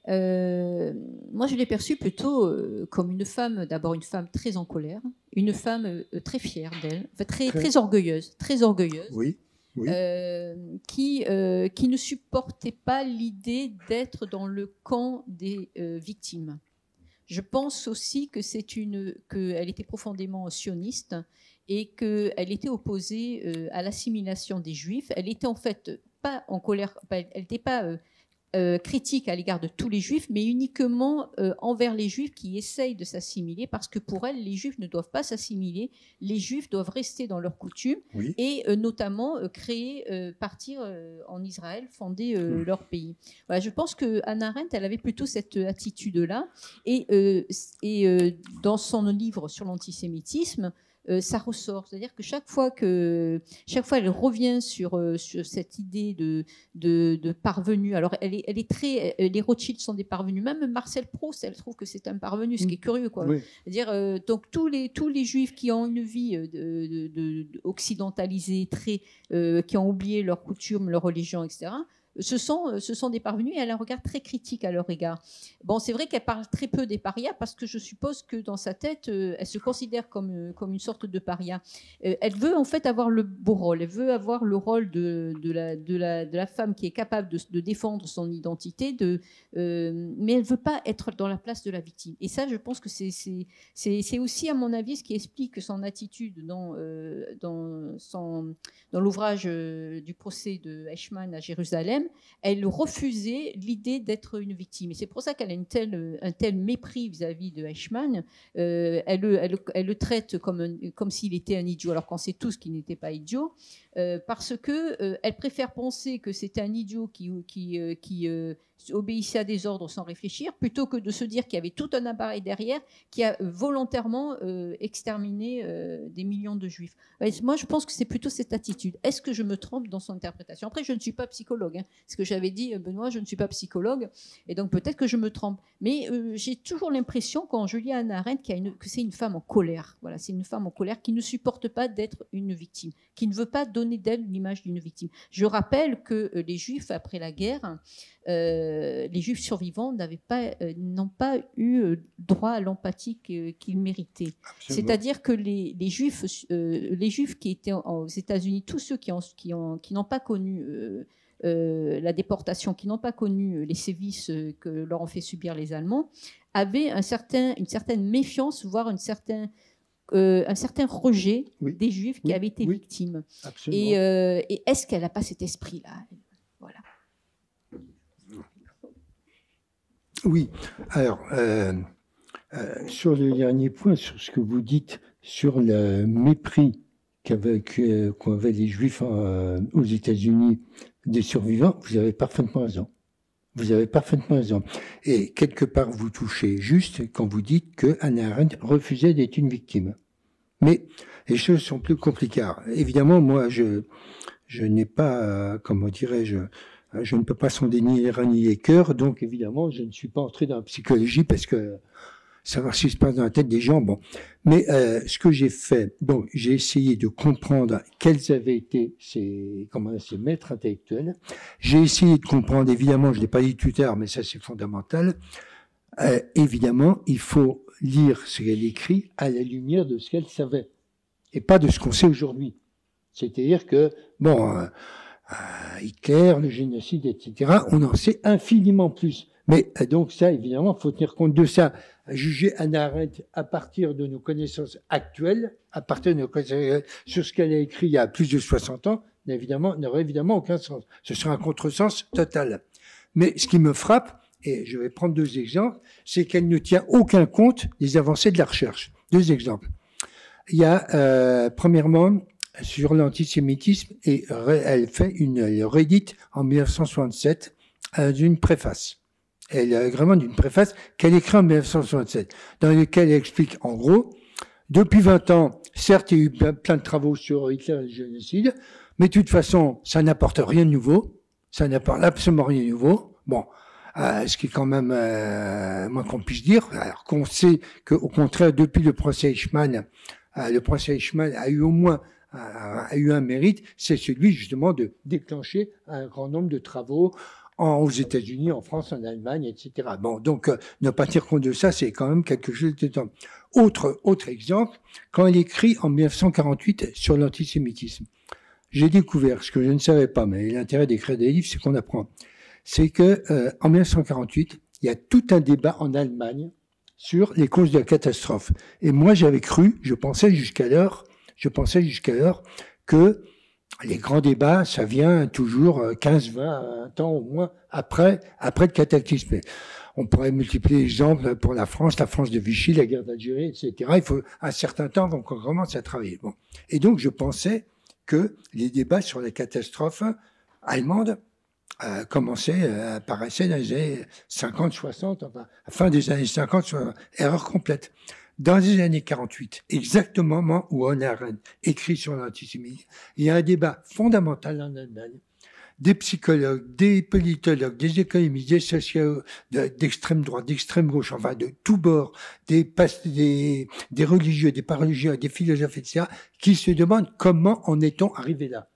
Euh, moi je l'ai perçue plutôt euh, comme une femme, d'abord une femme très en colère, une femme euh, très fière d'elle, enfin, très, très orgueilleuse, très orgueilleuse. Oui. Oui. Euh, qui, euh, qui ne supportait pas l'idée d'être dans le camp des euh, victimes. Je pense aussi que c'est une, qu'elle était profondément sioniste et qu'elle était opposée euh, à l'assimilation des Juifs. Elle était en fait pas en colère, elle n'était pas euh, euh, critique à l'égard de tous les Juifs, mais uniquement euh, envers les Juifs qui essayent de s'assimiler, parce que pour elle, les Juifs ne doivent pas s'assimiler, les Juifs doivent rester dans leurs coutumes, oui. et euh, notamment euh, créer, euh, partir euh, en Israël, fonder euh, mmh. leur pays. Voilà, je pense que Hannah Arendt, elle avait plutôt cette attitude-là, et, euh, et euh, dans son livre sur l'antisémitisme, Euh, ça ressort, c'est-à-dire que chaque fois que chaque fois elle revient sur, euh, sur cette idée de, de, de parvenu. Alors elle est, elle est très, les Rothschild sont des parvenus. Même Marcel Proust, elle trouve que c'est un parvenu, ce qui est curieux, quoi. Oui. C'est-à-dire euh, donc tous les tous les Juifs qui ont une vie de, de, de, de occidentalisée, très, euh, qui ont oublié leurs coutumes, leur religion, et cetera. Ce sont, ce sont des parvenus et elle a un regard très critique à leur égard. Bon, c'est vrai qu'elle parle très peu des parias parce que je suppose que dans sa tête, euh, elle se considère comme, euh, comme une sorte de paria. Euh, elle veut en fait avoir le beau rôle, elle veut avoir le rôle de, de, la, de, la, de la femme qui est capable de, de défendre son identité, de, euh, mais elle ne veut pas être dans la place de la victime. Et ça, je pense que c'est, c'est, c'est, c'est aussi, à mon avis, ce qui explique son attitude dans, euh, dans, son, dans l'ouvrage euh, du procès de Eichmann à Jérusalem. Elle refusait l'idée d'être une victime. Et c'est pour ça qu'elle a une telle, un tel mépris vis-à-vis de Eichmann. Euh, elle, elle, elle le traite comme, un, comme s'il était un idiot, alors qu'on sait tous qu'il n'était pas idiot, euh, parce qu'elle euh, préfère penser que c'était un idiot qui, qui, euh, qui euh, obéissait à des ordres sans réfléchir, plutôt que de se dire qu'il y avait tout un appareil derrière qui a volontairement euh, exterminé euh, des millions de Juifs. Et moi, je pense que c'est plutôt cette attitude. Est-ce que je me trompe dans son interprétation? Après, je ne suis pas psychologue. Hein. Ce que j'avais dit, Benoît, je ne suis pas psychologue, et donc peut-être que je me trompe. Mais euh, j'ai toujours l'impression, quand je lis Hannah Arendt, qu'il y a une, que c'est une femme en colère. Voilà, c'est une femme en colère qui ne supporte pas d'être une victime, qui ne veut pas donner d'elle l'image d'une victime. Je rappelle que euh, les Juifs, après la guerre, euh, les Juifs survivants n'avaient pas, euh, n'ont pas eu euh, droit à l'empathie que, qu'ils méritaient. Absolument. C'est-à-dire que les, les, Juifs, euh, les Juifs qui étaient aux États-Unis, tous ceux qui, ont, qui, ont, qui n'ont pas connu euh, euh, la déportation, qui n'ont pas connu les sévices que leur ont fait subir les Allemands, avaient un certain, une certaine méfiance, voire une certaine... Euh, un certain rejet oui. des Juifs qui oui. avaient été oui. victimes. Et, euh, et est-ce qu'elle n'a pas cet esprit-là? Voilà. Oui. Alors, euh, euh, sur le dernier point, sur ce que vous dites, sur le mépris qu'avaient, qu'avaient les Juifs euh, aux États-Unis des survivants, vous avez parfaitement raison. Vous avez parfaitement raison. Et quelque part, vous touchez juste quand vous dites que Hannah Arendt refusait d'être une victime. Mais les choses sont plus compliquées. Évidemment, moi, je, je n'ai pas, euh, comment dirais-je, je ne peux pas sonder ni les reins ni les cœurs, donc évidemment, je ne suis pas entré dans la psychologie parce que savoir ce qui se passe dans la tête des gens, bon. Mais euh, ce que j'ai fait, donc j'ai essayé de comprendre quels avaient été ces, comment, ces maîtres intellectuels. J'ai essayé de comprendre, évidemment, je ne l'ai pas dit tout à l'heure, mais ça c'est fondamental, euh, évidemment, il faut lire ce qu'elle écrit à la lumière de ce qu'elle savait, et pas de ce qu'on sait aujourd'hui. C'est-à-dire que, bon, euh, euh, Hitler, le génocide, et cetera, on en sait infiniment plus. Mais euh, donc ça, évidemment, il faut tenir compte de ça. Juger Hannah Arendt à partir de nos connaissances actuelles, à partir de nos connaissances sur ce qu'elle a écrit il y a plus de soixante ans, évidemment, n'aurait évidemment aucun sens. Ce serait un contresens total. Mais ce qui me frappe, et je vais prendre deux exemples, c'est qu'elle ne tient aucun compte des avancées de la recherche. Deux exemples. Il y a, euh, premièrement, sur l'antisémitisme, et elle fait une, elle rédite en mille neuf cent soixante-sept euh, une préface. Elle a vraiment d'une préface qu'elle écrit en mille neuf cent soixante-sept, dans laquelle elle explique, en gros, depuis vingt ans, certes, il y a eu plein, plein de travaux sur Hitler et le génocide, mais de toute façon, ça n'apporte rien de nouveau, ça n'apporte absolument rien de nouveau. Bon, euh, ce qui est quand même euh, moins qu'on puisse dire, alors qu'on sait qu'au contraire, depuis le procès Eichmann, euh, le procès Eichmann a eu au moins a, a eu un mérite, c'est celui justement de déclencher un grand nombre de travaux en, aux États-Unis, en France, en Allemagne, et cetera. Bon, donc euh, ne pas tenir compte de ça, c'est quand même quelque chose d'étonnant. Autre autre exemple, quand elle écrit en mille neuf cent quarante-huit sur l'antisémitisme, j'ai découvert ce que je ne savais pas, mais l'intérêt d'écrire des livres, c'est qu'on apprend. C'est que euh, en mille neuf cent quarante-huit, il y a tout un débat en Allemagne sur les causes de la catastrophe. Et moi, j'avais cru, je pensais jusqu'alors, je pensais jusqu'alors que les grands débats, ça vient toujours quinze, vingt ans au moins après, après le cataclysme. On pourrait multiplier les exemples pour la France, la France de Vichy, la guerre d'Algérie, et cetera. Il faut un certain temps avant qu'on commence à travailler. Bon. Et donc, je pensais que les débats sur la catastrophe allemande euh, commençaient, euh, apparaissaient dans les années cinquante, soixante, enfin, à la fin des années cinquante, soixante. Erreur complète. Dans les années quarante-huit, exactement au moment où Hannah Arendt écrit sur l'antisémitisme, il y a un débat fondamental en Allemagne. Des psychologues, des politologues, des économistes, des sociaux d'extrême droite, d'extrême gauche, enfin de tous bords, des, des, des religieux, des pas religieux, des philosophes, et cetera, qui se demandent comment en est-on arrivé là.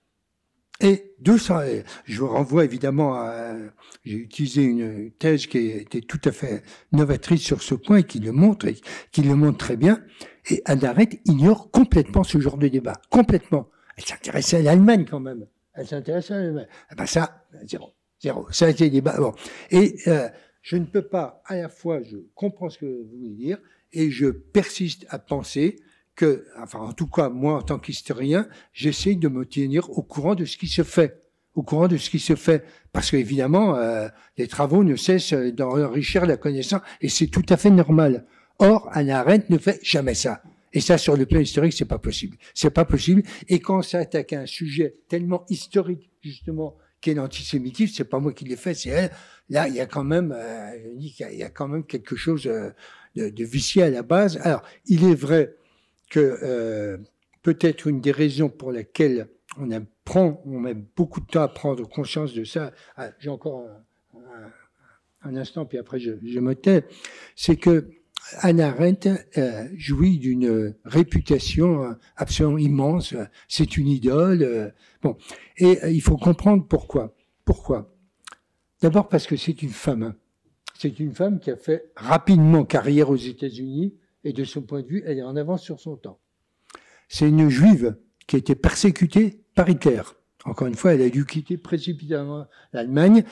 Et deux cents, je vous renvoie évidemment à, j'ai utilisé une thèse qui était tout à fait novatrice sur ce point et qui le montre, et qui le montre très bien. Et Hannah Arendt ignore complètement ce genre de débat. Complètement. Elle s'intéressait à l'Allemagne quand même. Elle s'intéressait à l'Allemagne. Eh ben ça, zéro. Zéro. Ça a été débat. Bon. Et, euh, je ne peux pas, à la fois, je comprends ce que vous voulez dire, et je persiste à penser que, enfin, en tout cas, moi, en tant qu'historien, j'essaie de me tenir au courant de ce qui se fait, au courant de ce qui se fait, parce qu'évidemment, euh, les travaux ne cessent d'enrichir la connaissance, et c'est tout à fait normal. Or, Hannah Arendt ne fait jamais ça. Et ça, sur le plan historique, c'est pas possible. C'est pas possible. Et quand on s'attaque à un sujet tellement historique, justement, qu'est l'antisémitisme, c'est pas moi qui l'ai fait, c'est elle. Là, il y a quand même, euh, je dis qu'il y a quand même quelque chose euh, de, de vicié à la base. Alors, il est vrai que euh, peut-être une des raisons pour laquelle on apprend, on met beaucoup de temps à prendre conscience de ça, ah, j'ai encore un, un, un instant, puis après je, je me tais, c'est que Hannah Arendt euh, jouit d'une réputation absolument immense, c'est une idole, euh, bon, et euh, il faut comprendre pourquoi. Pourquoi ? D'abord parce que c'est une femme. C'est une femme qui a fait rapidement carrière aux États-Unis, et de son point de vue, elle est en avance sur son temps. C'est une juive qui a été persécutée par Hitler. Encore une fois, elle a dû quitter précipitamment l'Allemagne.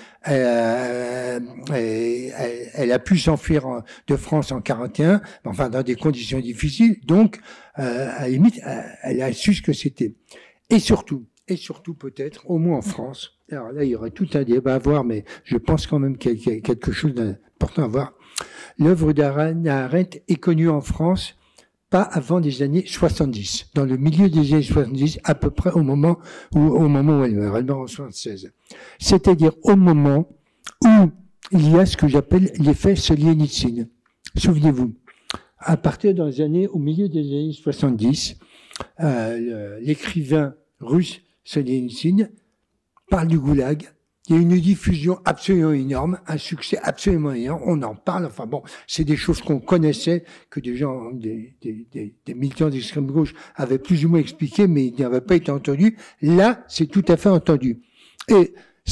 Euh, elle, elle a pu s'enfuir de France en quarante et un, enfin dans des conditions difficiles. Donc, euh, à la limite, elle a su ce que c'était. Et surtout, et surtout peut-être, au moins en France, alors là, il y aurait tout un débat à voir, mais je pense quand même qu'il y a quelque chose d'important à voir. L'œuvre d'Hannah Arendt est connue en France pas avant les années soixante-dix, dans le milieu des années soixante-dix, à peu près au moment où, au moment où elle meurt, elle meurt en soixante-seize. C'est-à-dire au moment où il y a ce que j'appelle l'effet Solzhenitsyn. Souvenez-vous, à partir dans les années, au milieu des années soixante-dix, euh, l'écrivain russe Solzhenitsyn parle du goulag. Il y a une diffusion absolument énorme, un succès absolument énorme. On en parle. Enfin bon, c'est des choses qu'on connaissait, que des gens, des, des, des, des militants d'extrême gauche avaient plus ou moins expliqué, mais ils n'avaient pas été entendus. Là, c'est tout à fait entendu. Et ça a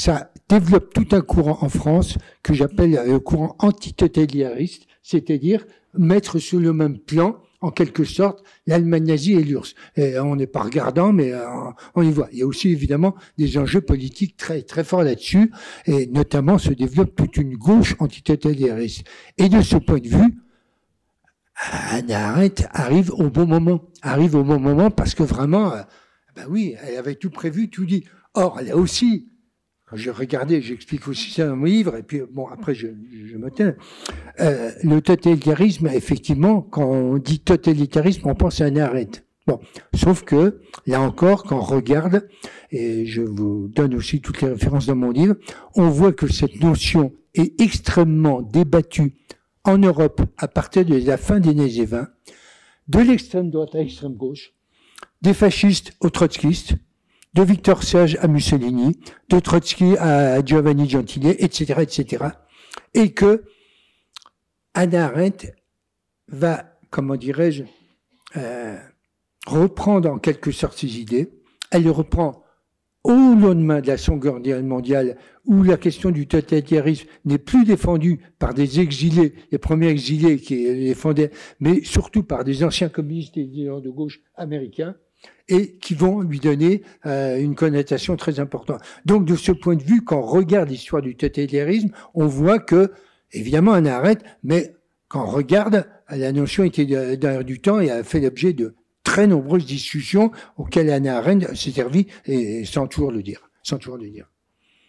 développe tout un courant en France que j'appelle le courant antitotalitariste, c'est-à-dire mettre sur le même plan, en quelque sorte, l'Allemagne nazie et l'U R S S. Et on n'est pas regardant, mais euh, on y voit. Il y a aussi évidemment des enjeux politiques très très forts là-dessus, et notamment se développe toute une gauche antitotalitariste. Et de ce point de vue, Hannah Arendt arrive au bon moment, arrive au bon moment parce que vraiment, euh, ben oui, elle avait tout prévu, tout dit. Or, elle a aussi, quand je regardais, j'explique aussi ça dans mon livre, et puis bon, après je, je me tais, euh, le totalitarisme, effectivement, quand on dit totalitarisme, on pense à Hannah Arendt. Bon, sauf que, là encore, quand on regarde, et je vous donne aussi toutes les références dans mon livre, on voit que cette notion est extrêmement débattue en Europe à partir de la fin des années vingt, de l'extrême droite à l'extrême gauche, des fascistes aux trotskistes, de Victor Sage à Mussolini, de Trotsky à Giovanni Gentile, et cetera, et cetera. Et que Hannah Arendt va, comment dirais-je, euh, reprendre en quelque sorte ses idées. Elle les reprend au lendemain de la Seconde Guerre mondiale, où la question du totalitarisme n'est plus défendue par des exilés, les premiers exilés qui les défendaient, mais surtout par des anciens communistes et des de gauche américains, et qui vont lui donner euh, une connotation très importante. Donc, de ce point de vue, quand on regarde l'histoire du totalitarisme, on voit que, évidemment, on arrête, mais quand on regarde, la notion était derrière du temps et a fait l'objet de très nombreuses discussions auxquelles Hannah Arendt s'est servie, et, et sans toujours le dire, sans toujours le dire.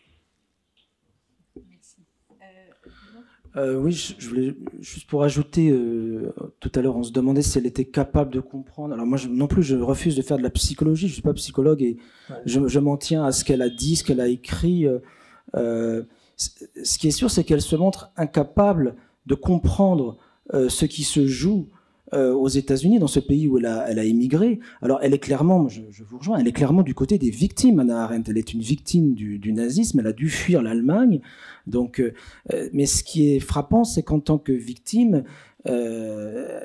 Euh, oui, je, je voulais juste pour ajouter, euh, tout à l'heure on se demandait si elle était capable de comprendre. Alors moi je, non plus je refuse de faire de la psychologie, je suis pas psychologue et ouais. je, je m'en tiens à ce qu'elle a dit, ce qu'elle a écrit. Euh, ce qui est sûr c'est qu'elle se montre incapable de comprendre euh, ce qui se joue euh, aux États-Unis, dans ce pays où elle a, elle a émigré. Alors elle est clairement, je, je vous rejoins, elle est clairement du côté des victimes, Hannah Arendt. Elle est une victime du, du nazisme, elle a dû fuir l'Allemagne. Donc, euh, mais ce qui est frappant, c'est qu'en tant que victime, euh,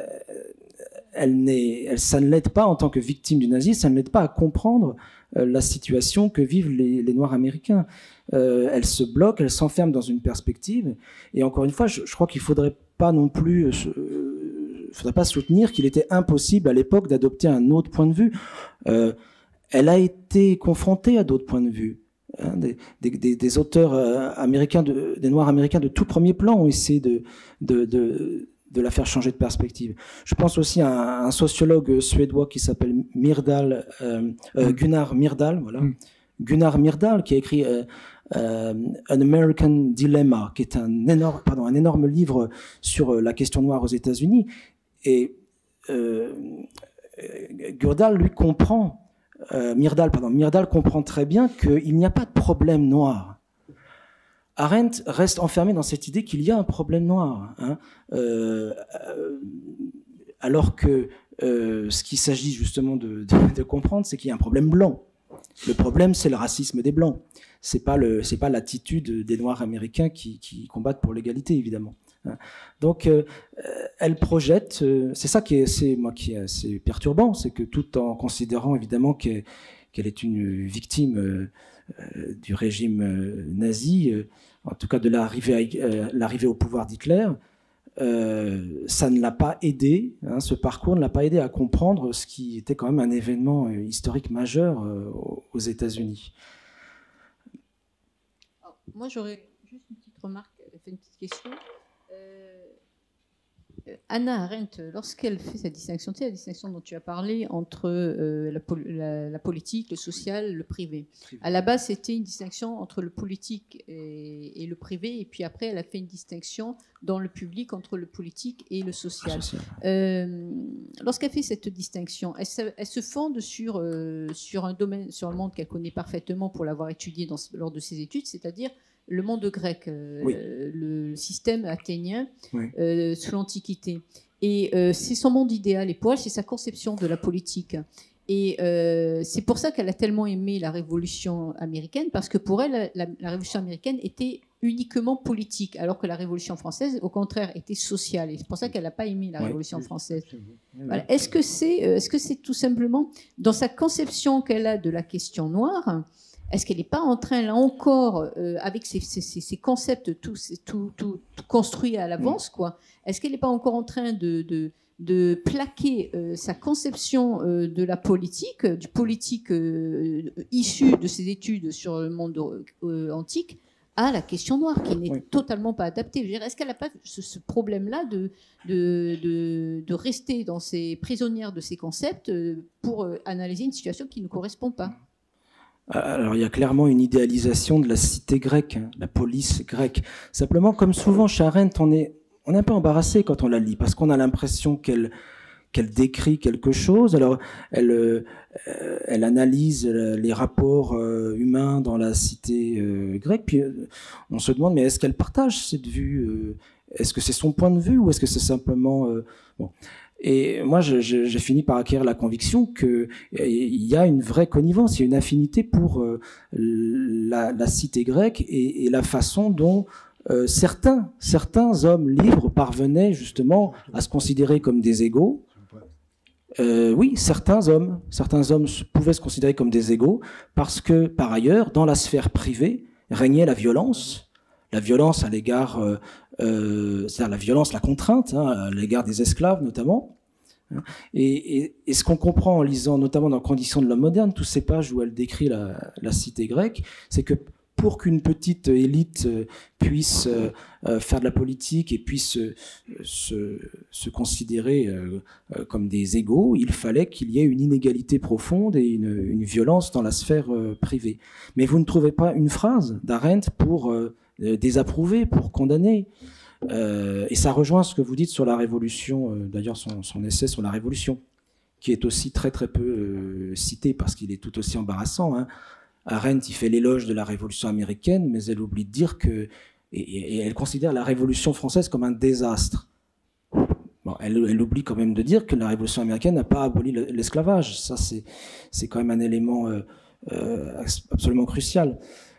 elle n'est, elle, ça ne l'aide pas en tant que victime du nazisme, ça ne l'aide pas à comprendre euh, la situation que vivent les, les Noirs américains. Euh, elle se bloque, elle s'enferme dans une perspective. Et encore une fois, je, je crois qu'il faudrait pas non plus, euh, faudrait pas soutenir qu'il était impossible à l'époque d'adopter un autre point de vue. Euh, elle a été confrontée à d'autres points de vue. Hein, des, des, des auteurs euh, américains, de, des Noirs américains de tout premier plan ont essayé de, de, de, de la faire changer de perspective. Je pense aussi à un, un sociologue suédois qui s'appelle Myrdal, euh, euh, Gunnar Myrdal, voilà. Mm. Gunnar Myrdal, qui a écrit euh, euh, An American Dilemma, qui est un énorme, pardon, un énorme livre sur la question noire aux États-Unis. Et euh, Myrdal, lui, comprend Euh, Myrdal, pardon, Myrdal comprend très bien qu'il n'y a pas de problème noir. Arendt reste enfermée dans cette idée qu'il y a un problème noir, hein, euh, euh, alors que euh, ce qu'il s'agit justement de, de, de comprendre, c'est qu'il y a un problème blanc. Le problème, c'est le racisme des blancs. C'est pas le, c'est pas l'attitude des Noirs américains qui, qui combattent pour l'égalité, évidemment. Donc, euh, elle projette. Euh, c'est ça qui est, c'est moi qui est assez perturbant, c'est que tout en considérant évidemment qu'elle, qu'elle est une victime euh, euh, du régime euh, nazi, euh, en tout cas de l'arrivée, à, euh, l'arrivée au pouvoir d'Hitler, euh, ça ne l'a pas aidé. Hein, ce parcours ne l'a pas aidé à comprendre ce qui était quand même un événement euh, historique majeur euh, aux États-Unis. Alors, moi, j'aurais juste une petite remarque, une petite question. Euh, Hannah Arendt, lorsqu'elle fait cette distinction, tu sais, la distinction dont tu as parlé entre euh, la, la, la politique, le social, le privé. À la base, c'était une distinction entre le politique et, et le privé, et puis après, elle a fait une distinction dans le public entre le politique et le social. Euh, lorsqu'elle fait cette distinction, elle se, elle se fonde sur, euh, sur un domaine, sur un monde qu'elle connaît parfaitement pour l'avoir étudié dans, lors de ses études, c'est-à-dire le monde grec, euh, oui. le système athénien oui. euh, sous l'Antiquité. Et euh, c'est son monde idéal, et pour elle, c'est sa conception de la politique. Et euh, c'est pour ça qu'elle a tellement aimé la Révolution américaine, parce que pour elle, la, la Révolution américaine était uniquement politique, alors que la Révolution française, au contraire, était sociale. Et c'est pour ça qu'elle n'a pas aimé la oui. Révolution française. Voilà. Est-ce que c'est, est-ce que c'est tout simplement, dans sa conception qu'elle a de la question noire, est-ce qu'elle n'est pas en train, là encore, euh, avec ces, ces, ces concepts tout, tout, tout, tout construits à l'avance, quoi, est-ce qu'elle n'est pas encore en train de, de, de plaquer euh, sa conception euh, de la politique, du politique euh, issu de ses études sur le monde euh, antique, à la question noire, qui n'est oui. totalement pas adaptée. Je veux dire, est-ce qu'elle n'a pas ce, ce problème-là de, de, de, de rester dans ses prisonnières de ces concepts pour analyser une situation qui ne correspond pas? Alors, il y a clairement une idéalisation de la cité grecque, hein, la police grecque. Simplement, comme souvent chez Arendt, on est, on est un peu embarrassé quand on la lit, parce qu'on a l'impression qu'elle qu'elle décrit quelque chose. Alors, elle, euh, elle analyse les rapports euh, humains dans la cité euh, grecque, puis euh, on se demande, mais est-ce qu'elle partage cette vue euh, Est-ce que c'est son point de vue ou est-ce que c'est simplement... Euh, bon. Et moi, j'ai je, je fini par acquérir la conviction qu'il y a une vraie connivence, il y a une affinité pour euh, la, la cité grecque et, et la façon dont euh, certains, certains hommes libres parvenaient justement à se considérer comme des égaux. Euh, oui, certains hommes, certains hommes pouvaient se considérer comme des égaux parce que, par ailleurs, dans la sphère privée, régnait la violence, la violence à l'égard, euh, euh, c'est-à-dire la violence, la contrainte, hein, à l'égard des esclaves notamment. Et, et, et ce qu'on comprend en lisant, notamment dans Conditions de l'homme moderne, toutes ces pages où elle décrit la, la cité grecque, c'est que pour qu'une petite élite puisse euh, faire de la politique et puisse euh, se, se considérer euh, comme des égaux, il fallait qu'il y ait une inégalité profonde et une, une violence dans la sphère euh, privée. Mais vous ne trouvez pas une phrase d'Arendt pour euh, désapprouver, pour condamner. Euh, et ça rejoint ce que vous dites sur la Révolution, euh, d'ailleurs son, son essai sur la Révolution, qui est aussi très très peu euh, cité parce qu'il est tout aussi embarrassant, hein. Arendt, il fait l'éloge de la Révolution américaine, mais elle oublie de dire que, et, et elle considère la Révolution française comme un désastre. Bon, elle, elle oublie quand même de dire que la Révolution américaine n'a pas aboli l'esclavage. Ça, c'est, c'est quand même un élément euh, euh, absolument crucial.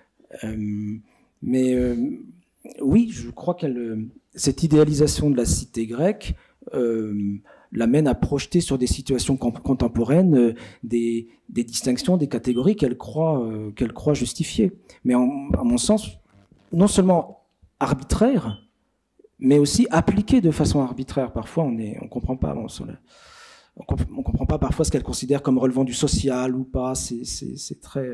Euh, mais euh, oui, je crois qu'elle, cette idéalisation de la cité grecque euh, l'amène à projeter sur des situations contemporaines euh, des, des distinctions, des catégories qu'elle croit, euh, qu'elle croit justifier. Mais en, à mon sens, non seulement arbitraires, mais aussi appliquées de façon arbitraire. Parfois, on ne on comprend pas. On ne comp comprend pas parfois ce qu'elle considère comme relevant du social ou pas. C'est très,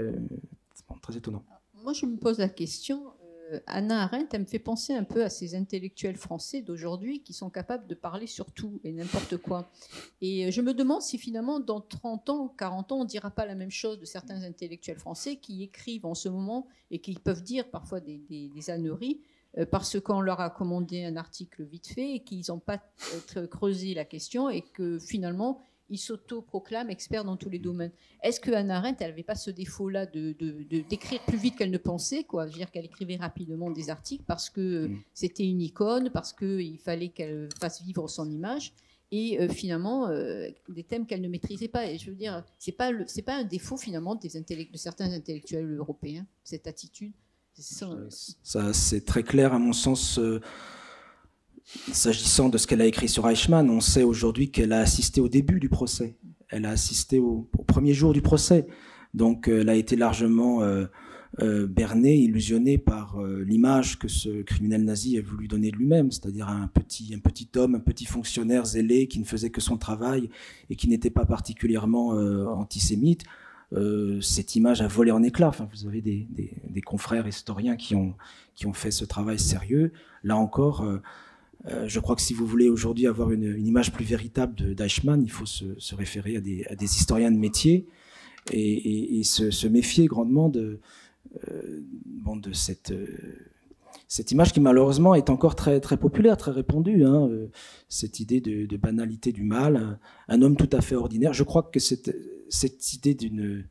très étonnant. Moi, je me pose la question... Hannah Arendt, elle me fait penser un peu à ces intellectuels français d'aujourd'hui qui sont capables de parler sur tout et n'importe quoi. Et je me demande si finalement, dans trente ans, quarante ans, on ne dira pas la même chose de certains intellectuels français qui écrivent en ce moment et qui peuvent dire parfois des, des, des âneries parce qu'on leur a commandé un article vite fait et qu'ils n'ont pas creusé la question et que finalement, ils s'auto-proclament experts dans tous les domaines. Est-ce que Hannah Arendt, elle n'avait pas ce défaut-là de, de, de, d'écrire plus vite qu'elle ne pensait, quoi. Je veux dire qu'elle écrivait rapidement des articles parce que mmh. c'était une icône, parce qu'il fallait qu'elle fasse vivre son image, et euh, finalement, euh, des thèmes qu'elle ne maîtrisait pas. Et je veux dire, ce n'est pas, pas un défaut, finalement, des de certains intellectuels européens, cette attitude. Ça, ça c'est très clair, à mon sens... Euh... S'agissant de ce qu'elle a écrit sur Eichmann, on sait aujourd'hui qu'elle a assisté au début du procès. Elle a assisté au, au premier jour du procès. Donc elle a été largement euh, euh, bernée, illusionnée par euh, l'image que ce criminel nazi a voulu donner de lui-même, c'est-à-dire un petit, un petit homme, un petit fonctionnaire zélé qui ne faisait que son travail et qui n'était pas particulièrement euh, antisémite. Euh, cette image a volé en éclats. Enfin, vous avez des, des, des confrères historiens qui ont, qui ont fait ce travail sérieux. Là encore... Euh, Euh, je crois que si vous voulez aujourd'hui avoir une, une image plus véritable d'Eichmann, il faut se, se référer à des, à des historiens de métier et, et, et se, se méfier grandement de, euh, bon, de cette, euh, cette image qui malheureusement est encore très, très populaire, très répandue, hein, euh, cette idée de, de banalité du mal, un, un homme tout à fait ordinaire. Je crois que cette, cette idée d'une,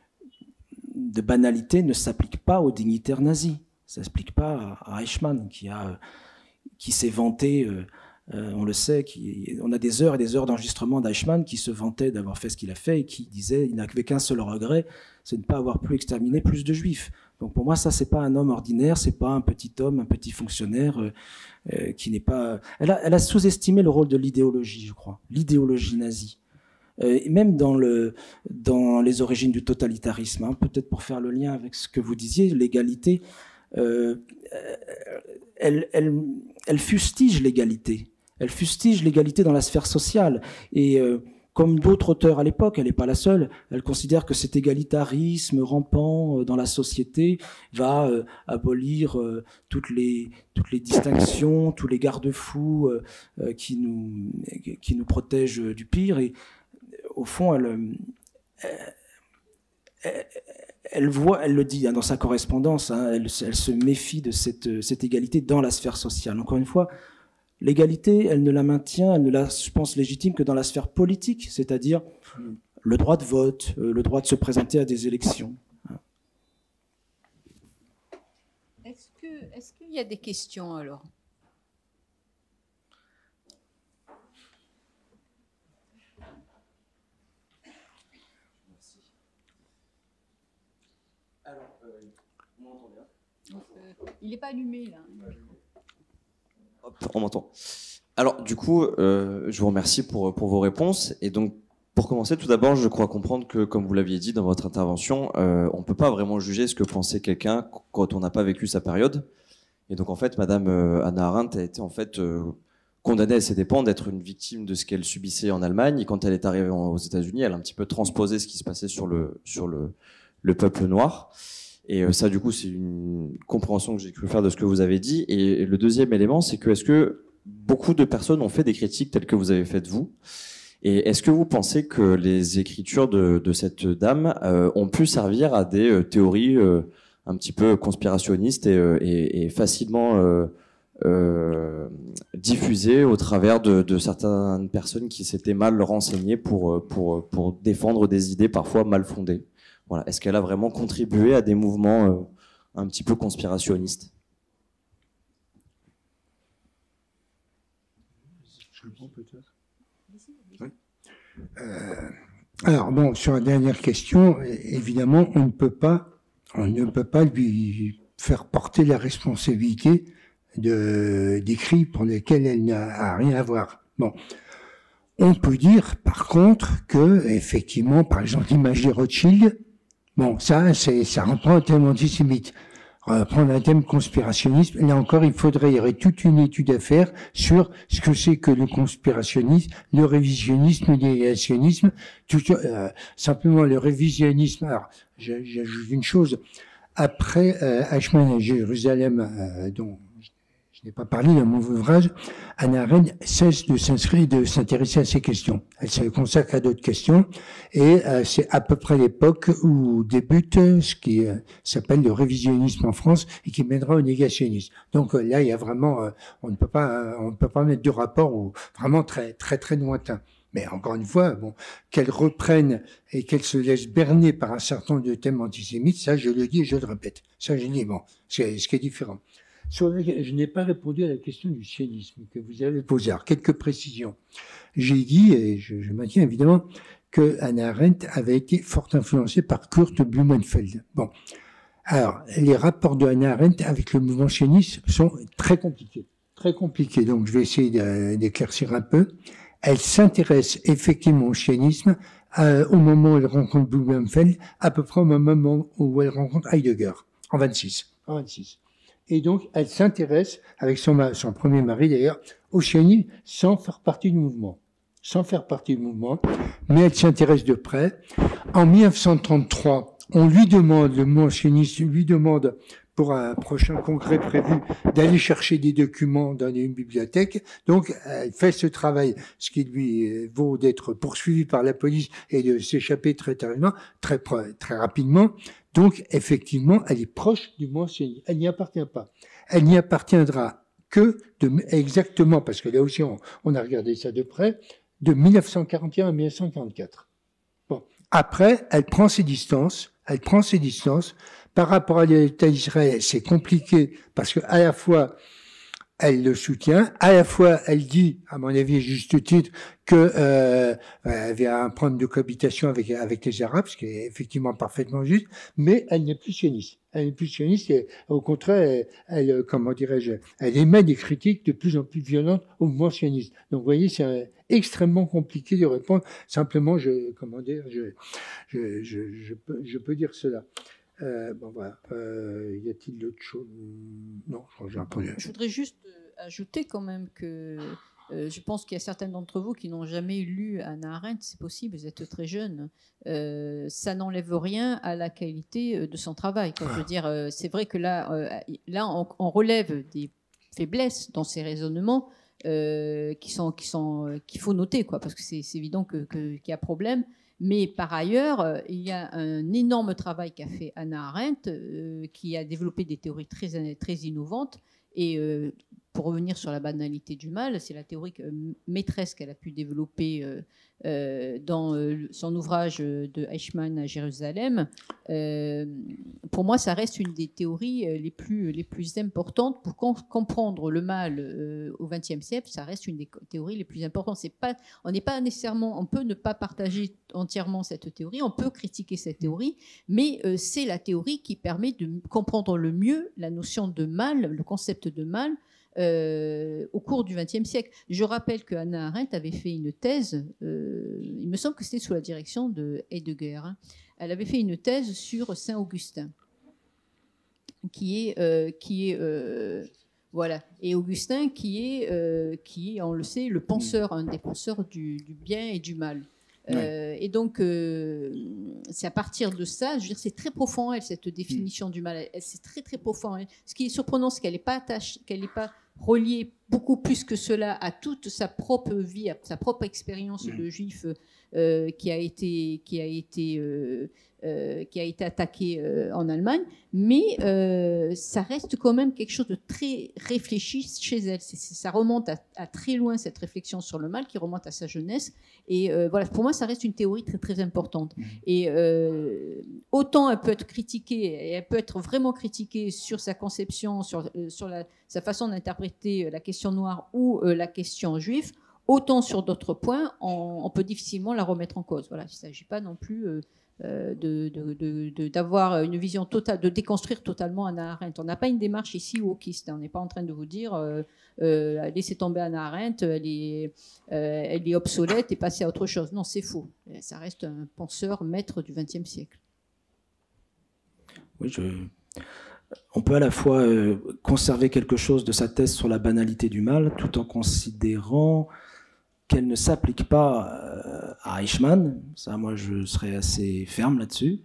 de banalité ne s'applique pas aux dignitaires nazis, ça ne s'applique pas à, à Eichmann qui a... qui s'est vanté, euh, euh, on le sait, qui, on a des heures et des heures d'enregistrement d'Eichmann qui se vantait d'avoir fait ce qu'il a fait et qui disait il n'avait qu'un seul regret, c'est de ne pas avoir pu exterminer plus de juifs. Donc pour moi, ça, c'est pas un homme ordinaire, c'est pas un petit homme, un petit fonctionnaire euh, euh, qui n'est pas... Elle a, elle a sous-estimé le rôle de l'idéologie, je crois, l'idéologie nazie. euh, et même dans, le, dans les origines du totalitarisme, hein, peut-être pour faire le lien avec ce que vous disiez, l'égalité, euh, elle, elle, elle fustige l'égalité. Elle fustige l'égalité dans la sphère sociale. Et euh, comme d'autres auteurs à l'époque, elle n'est pas la seule, elle considère que cet égalitarisme rampant dans la société va euh, abolir euh, toutes les, toutes les distinctions, tous les garde-fous euh, qui, nous, qui nous protègent du pire. Et au fond, elle, elle, elle voit, elle le dit hein, dans sa correspondance, hein, elle, elle se méfie de cette, cette égalité dans la sphère sociale. Encore une fois, l'égalité, elle ne la maintient, elle ne la, je pense, légitime que dans la sphère politique, c'est-à-dire le droit de vote, le droit de se présenter à des élections. Est-ce que, est-ce qu'il y a des questions alors? Alors, euh, on m'entend bien? euh, Il n'est pas allumé là. Hop, on m'entend. Alors, du coup, euh, je vous remercie pour, pour vos réponses. Et donc, pour commencer, tout d'abord, je crois comprendre que, comme vous l'aviez dit dans votre intervention, euh, on ne peut pas vraiment juger ce que pensait quelqu'un quand on n'a pas vécu sa période. Et donc, en fait, Madame euh, Hannah Arendt a été en fait euh, condamnée à ses dépens d'être une victime de ce qu'elle subissait en Allemagne. Et quand elle est arrivée en, aux États-Unis, elle a un petit peu transposé ce qui se passait sur le, sur le, le peuple noir. Et euh, ça, du coup, c'est une compréhension que j'ai cru faire de ce que vous avez dit. Et le deuxième élément, c'est que est-ce que beaucoup de personnes ont fait des critiques telles que vous avez faites vous? Et est-ce que vous pensez que les écritures de, de cette dame euh, ont pu servir à des euh, théories euh, un petit peu conspirationnistes et, euh, et, et facilement euh, euh, diffusées au travers de, de certaines personnes qui s'étaient mal renseignées pour, pour, pour défendre des idées parfois mal fondées? Voilà. Est-ce qu'elle a vraiment contribué à des mouvements euh, un petit peu conspirationnistes? Je le prends peut-être. Oui. Euh, alors bon, sur la dernière question, évidemment, on ne peut pas, on ne peut pas lui faire porter la responsabilité de d'écrits pour lesquels elle n'a rien à voir. Bon. On peut dire, par contre, que, effectivement, par exemple, l'image des Rothschild, bon, ça, c'est, ça reprend un thème antisémite. Reprendre un thème conspirationnisme, là encore, il faudrait, il y aurait toute une étude à faire sur ce que c'est que le conspirationnisme, le révisionnisme, le négationnisme, tout, euh, simplement le révisionnisme. Alors, j'ajoute une chose. Après, euh, Eichmann à Jérusalem, euh, dont je n'ai pas parlé dans mon ouvrage, Hannah Arendt cesse de s'inscrire, de s'intéresser à ces questions. Elle se consacre à d'autres questions, et euh, c'est à peu près l'époque où débute ce qui euh, s'appelle le révisionnisme en France et qui mènera au négationnisme. Donc euh, là, il y a vraiment, euh, on ne peut pas, euh, on ne peut pas mettre de rapport ou vraiment très, très, très lointain. Mais encore une fois, bon, qu'elle reprenne et qu'elle se laisse berner par un certain nombre de thèmes antisémites, ça, je le dis et je le répète. Ça, je dis bon, c'est ce qui est différent. Sur le, je n'ai pas répondu à la question du sionisme que vous avez posée. Alors, quelques précisions. J'ai dit, et je, je maintiens évidemment, que Hannah Arendt avait été fort influencée par Kurt Blumenfeld. Bon. Alors, les rapports de Hannah Arendt avec le mouvement sioniste sont très compliqués. Très compliqués. Donc, je vais essayer d'éclaircir un peu. Elle s'intéresse effectivement au sionisme euh, au moment où elle rencontre Blumenfeld, à peu près au moment où elle rencontre Heidegger, en vingt-six. En vingt-six. Et donc, elle s'intéresse, avec son, son premier mari d'ailleurs, au sionisme sans faire partie du mouvement. Sans faire partie du mouvement, mais elle s'intéresse de près. En mille neuf cent trente-trois, on lui demande, le mouvement sioniste lui demande, pour un prochain congrès prévu, d'aller chercher des documents dans une bibliothèque. Donc, elle fait ce travail, ce qui lui vaut d'être poursuivie par la police et de s'échapper très tardivement, très, très rapidement. Donc, effectivement, elle est proche du mouvement sioniste. Elle n'y appartient pas. Elle n'y appartiendra que de, exactement, parce que là aussi, on, on a regardé ça de près, de mille neuf cent quarante et un à mille neuf cent quarante-quatre. Bon. Après, elle prend ses distances, elle prend ses distances. Par rapport à l'État d'Israël, c'est compliqué, parce que à la fois, elle le soutient. À la fois, elle dit, à mon avis, à juste titre, que euh, elle avait un problème de cohabitation avec avec les Arabes, ce qui est effectivement parfaitement juste. Mais elle n'est plus sioniste. Elle n'est plus sioniste. Et, au contraire, elle, elle comment dirais-je, elle émet des critiques de plus en plus violentes au mouvement sioniste. Donc, vous voyez, c'est extrêmement compliqué de répondre. Simplement, je comment dire, je je je, je peux je peux dire cela. Euh, bon, voilà. Euh, y a-t-il d'autres choses? Non, je crois que j'ai un peu. Je voudrais juste ajouter quand même que euh, je pense qu'il y a certains d'entre vous qui n'ont jamais lu Hannah Arendt, c'est possible, vous êtes très jeunes. Euh, ça n'enlève rien à la qualité de son travail. Quoi. Je veux dire, euh, c'est vrai que là, euh, là on, on relève des faiblesses dans ces raisonnements euh, qui sont, qui sont, euh, qu'il faut noter, quoi, parce que c'est, c'est évident que, que, qu'il y a problème. Mais par ailleurs, euh, il y a un énorme travail qu'a fait Hannah Arendt, euh, qui a développé des théories très, très innovantes. Et euh, pour revenir sur la banalité du mal, c'est la théorie que, maîtresse qu'elle a pu développer euh, euh, dans euh, son ouvrage de Eichmann à Jérusalem. Euh, pour moi, ça reste une des théories les plus, les plus importantes pour com- comprendre le mal euh, au vingtième siècle. Ça reste une des théories les plus importantes. C'est pas, on n'est pas nécessairement, on peut ne pas partager entièrement cette théorie, on peut critiquer cette théorie, mais euh, c'est la théorie qui permet de comprendre le mieux la notion de mal, le concept de mal, Euh, au cours du vingtième siècle. Je rappelle que Hannah Arendt avait fait une thèse, euh, il me semble que c'était sous la direction de Heidegger, hein. Elle avait fait une thèse sur Saint Augustin, qui est, euh, qui est euh, voilà, et Augustin qui est, euh, qui est, on le sait, le penseur, un des penseurs du, du bien et du mal. Euh, ouais. Et donc, euh, c'est à partir de ça, je veux dire, c'est très profond, elle, cette définition mmh. du mal. Elle, c'est très, très profond. Elle. Ce qui est surprenant, c'est qu'elle n'est pas attachée, qu'elle n'est pas reliée beaucoup plus que cela à toute sa propre vie, à sa propre expérience mmh. de juif euh, qui a été, qui a été, euh, euh, qui a été attaqué euh, en Allemagne. Mais euh, ça reste quand même quelque chose de très réfléchi chez elle. C'est, c'est, ça remonte à, à très loin, cette réflexion sur le mal, qui remonte à sa jeunesse. Et euh, voilà, pour moi, ça reste une théorie très, très importante. Mmh. Et euh, autant elle peut être critiquée, et elle peut être vraiment critiquée sur sa conception, sur, euh, sur la, sa façon d'interpréter la question noire ou euh, la question juive, autant sur d'autres points, on, on peut difficilement la remettre en cause. Voilà, il ne s'agit pas non plus euh, de, de, de, de, d'avoir une vision totale, de déconstruire totalement Hannah Arendt. On n'a pas une démarche ici wokiste. On n'est pas en train de vous dire euh, euh, laissez tomber Hannah Arendt, elle est, euh, elle est obsolète et passez à autre chose. Non, c'est faux. Ça reste un penseur maître du vingtième siècle. Oui, je... On peut à la fois euh, conserver quelque chose de sa thèse sur la banalité du mal, tout en considérant qu'elle ne s'applique pas euh, à Eichmann. Ça, moi, je serais assez ferme là-dessus.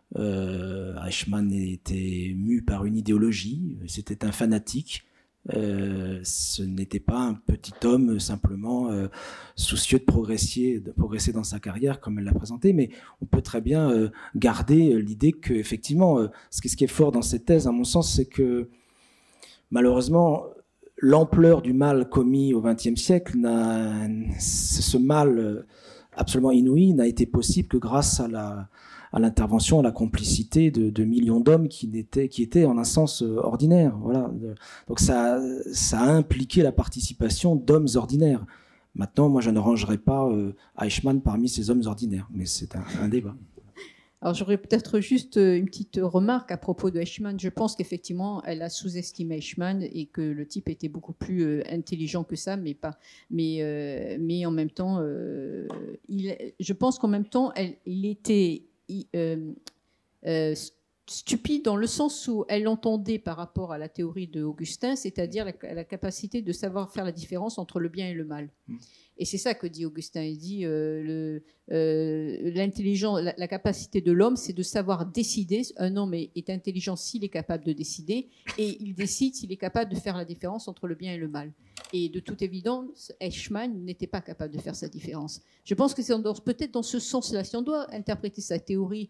Euh, Eichmann était mu par une idéologie, c'était un fanatique. Euh, ce n'était pas un petit homme simplement euh, soucieux de progresser, de progresser dans sa carrière comme elle l'a présenté, mais on peut très bien euh, garder l'idée que effectivement, euh, ce, qui, ce qui est fort dans cette thèse, à mon sens, c'est que malheureusement, l'ampleur du mal commis au vingtième siècle, n'a, ce mal absolument inouï, n'a été possible que grâce à la à l'intervention, à la complicité de, de millions d'hommes qui étaient, qui étaient en un sens ordinaire. Voilà. Donc ça, ça a impliqué la participation d'hommes ordinaires. Maintenant, moi, je ne rangerai pas euh, Eichmann parmi ces hommes ordinaires, mais c'est un, un débat. Alors, j'aurais peut-être juste une petite remarque à propos de Eichmann. Je pense qu'effectivement, elle a sous-estimé Eichmann et que le type était beaucoup plus euh, intelligent que ça, mais pas. Mais, euh, mais en même temps, euh, il, je pense qu'en même temps, elle, il était Euh, euh, stupide dans le sens où elle entendait par rapport à la théorie de Augustin, c'est-à-dire la, la capacité de savoir faire la différence entre le bien et le mal. Mmh. Et c'est ça que dit Augustin. Il dit euh, le, euh, l'intelligence, la, la capacité de l'homme, c'est de savoir décider. Un homme est, est intelligent s'il est capable de décider, et il décide s'il est capable de faire la différence entre le bien et le mal. Et de toute évidence, Eichmann n'était pas capable de faire sa différence. Je pense que c'est dans, peut-être dans ce sens-là, si on doit interpréter sa théorie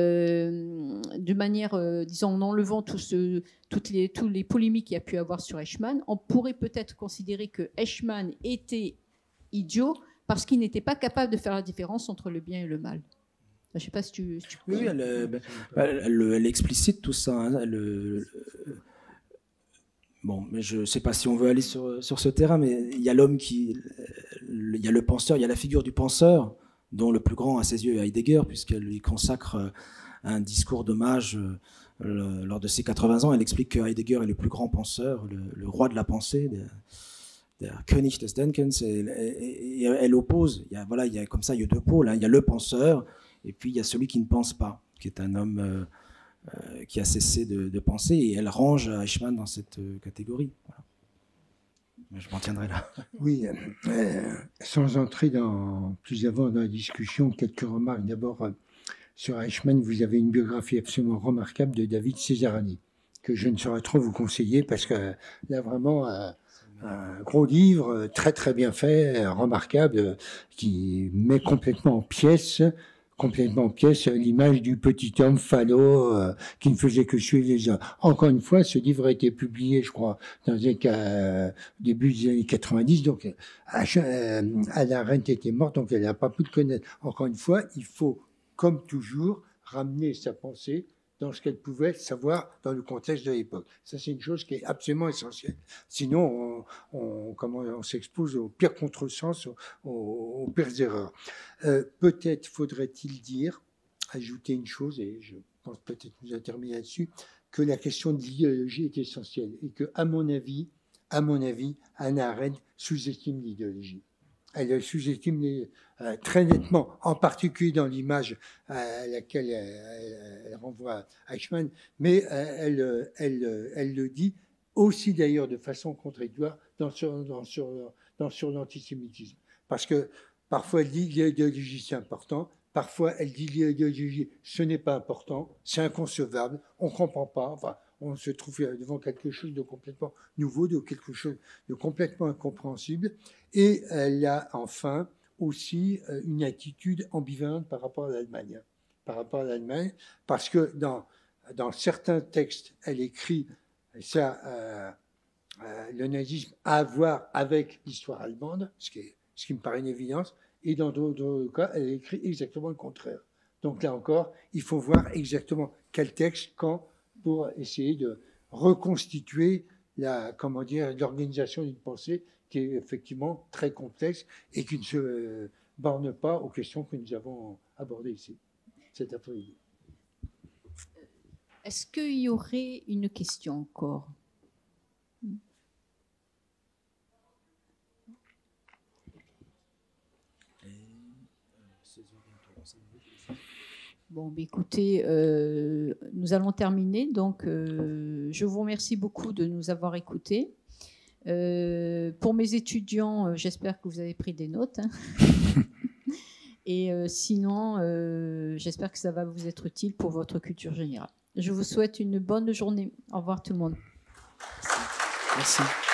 euh, de manière, euh, disons, en enlevant tout ce, toutes les, tous les polémiques qu'il y a pu avoir sur Eichmann, on pourrait peut-être considérer que Eichmann était idiot parce qu'il n'était pas capable de faire la différence entre le bien et le mal. Je ne sais pas si tu... Si tu oui, elle, elle, elle, elle explicite tout ça. Hein, elle, bon, mais je ne sais pas si on veut aller sur, sur ce terrain, mais il y a l'homme qui, il y a le penseur, il y a la figure du penseur, dont le plus grand à ses yeux est Heidegger, puisqu'elle lui consacre un discours d'hommage le, lors de ses quatre-vingts ans. Elle explique que Heidegger est le plus grand penseur, le, le roi de la pensée, der König des Denkens, et, et, et elle oppose, il y a, voilà, il y a comme ça, il y a deux pôles, hein. Il y a le penseur, et puis il y a celui qui ne pense pas, qui est un homme euh, euh, qui a cessé de, de penser, et elle range Eichmann dans cette euh, catégorie. Voilà. Mais je m'en tiendrai là. Oui, euh, sans entrer dans, plus avant dans la discussion, quelques remarques. D'abord, euh, sur Eichmann, vous avez une biographie absolument remarquable de David Cesarani, que je ne saurais trop vous conseiller, parce que là, vraiment... Euh, un gros livre, très très bien fait, remarquable, qui met complètement en pièces, complètement en pièces l'image du petit homme falot euh, qui ne faisait que suivre les hommes. Encore une fois, ce livre a été publié, je crois, dans les euh, début des années quatre-vingt-dix, donc euh, Hannah Arendt était morte, donc elle n'a pas pu le connaître. Encore une fois, il faut, comme toujours, ramener sa pensée dans ce qu'elle pouvait savoir dans le contexte de l'époque. Ça, c'est une chose qui est absolument essentielle. Sinon, on, on, comment, on s'expose au pire contresens, aux, aux, aux pires erreurs. Euh, peut-être faudrait-il dire, ajouter une chose, et je pense peut-être nous a terminé là-dessus, que la question de l'idéologie est essentielle, et que, à mon avis, à mon avis, Hannah Arendt sous-estime l'idéologie. Elle sous-estime les, euh, très nettement, en particulier dans l'image à laquelle elle, elle renvoie Eichmann, mais euh, elle, elle, elle le dit aussi d'ailleurs de façon contradictoire dans sur, dans sur, dans sur l'antisémitisme. Parce que parfois elle dit l'idéologie c'est important, parfois elle dit l'idéologie ce n'est pas important, c'est inconcevable, on ne comprend pas, enfin, on se trouve devant quelque chose de complètement nouveau, de quelque chose de complètement incompréhensible. Et elle a enfin aussi une attitude ambivalente par rapport à l'Allemagne. Par rapport à l'Allemagne, parce que dans, dans certains textes, elle écrit ça, euh, euh, le nazisme a à voir avec l'histoire allemande, ce qui, est, ce qui me paraît une évidence, et dans d'autres cas, elle écrit exactement le contraire. Donc là encore, il faut voir exactement quel texte, quand, pour essayer de reconstituer la, comment dire, l'organisation d'une pensée qui est effectivement très complexe et qui ne se borne pas aux questions que nous avons abordées ici, cet après-midi. Est-ce qu'il y aurait une question encore ? Bon, écoutez, euh, nous allons terminer. Donc, euh, je vous remercie beaucoup de nous avoir écoutés. Euh, pour mes étudiants, euh, j'espère que vous avez pris des notes. Hein. Et euh, sinon, euh, j'espère que ça va vous être utile pour votre culture générale. Je vous souhaite une bonne journée. Au revoir tout le monde. Merci.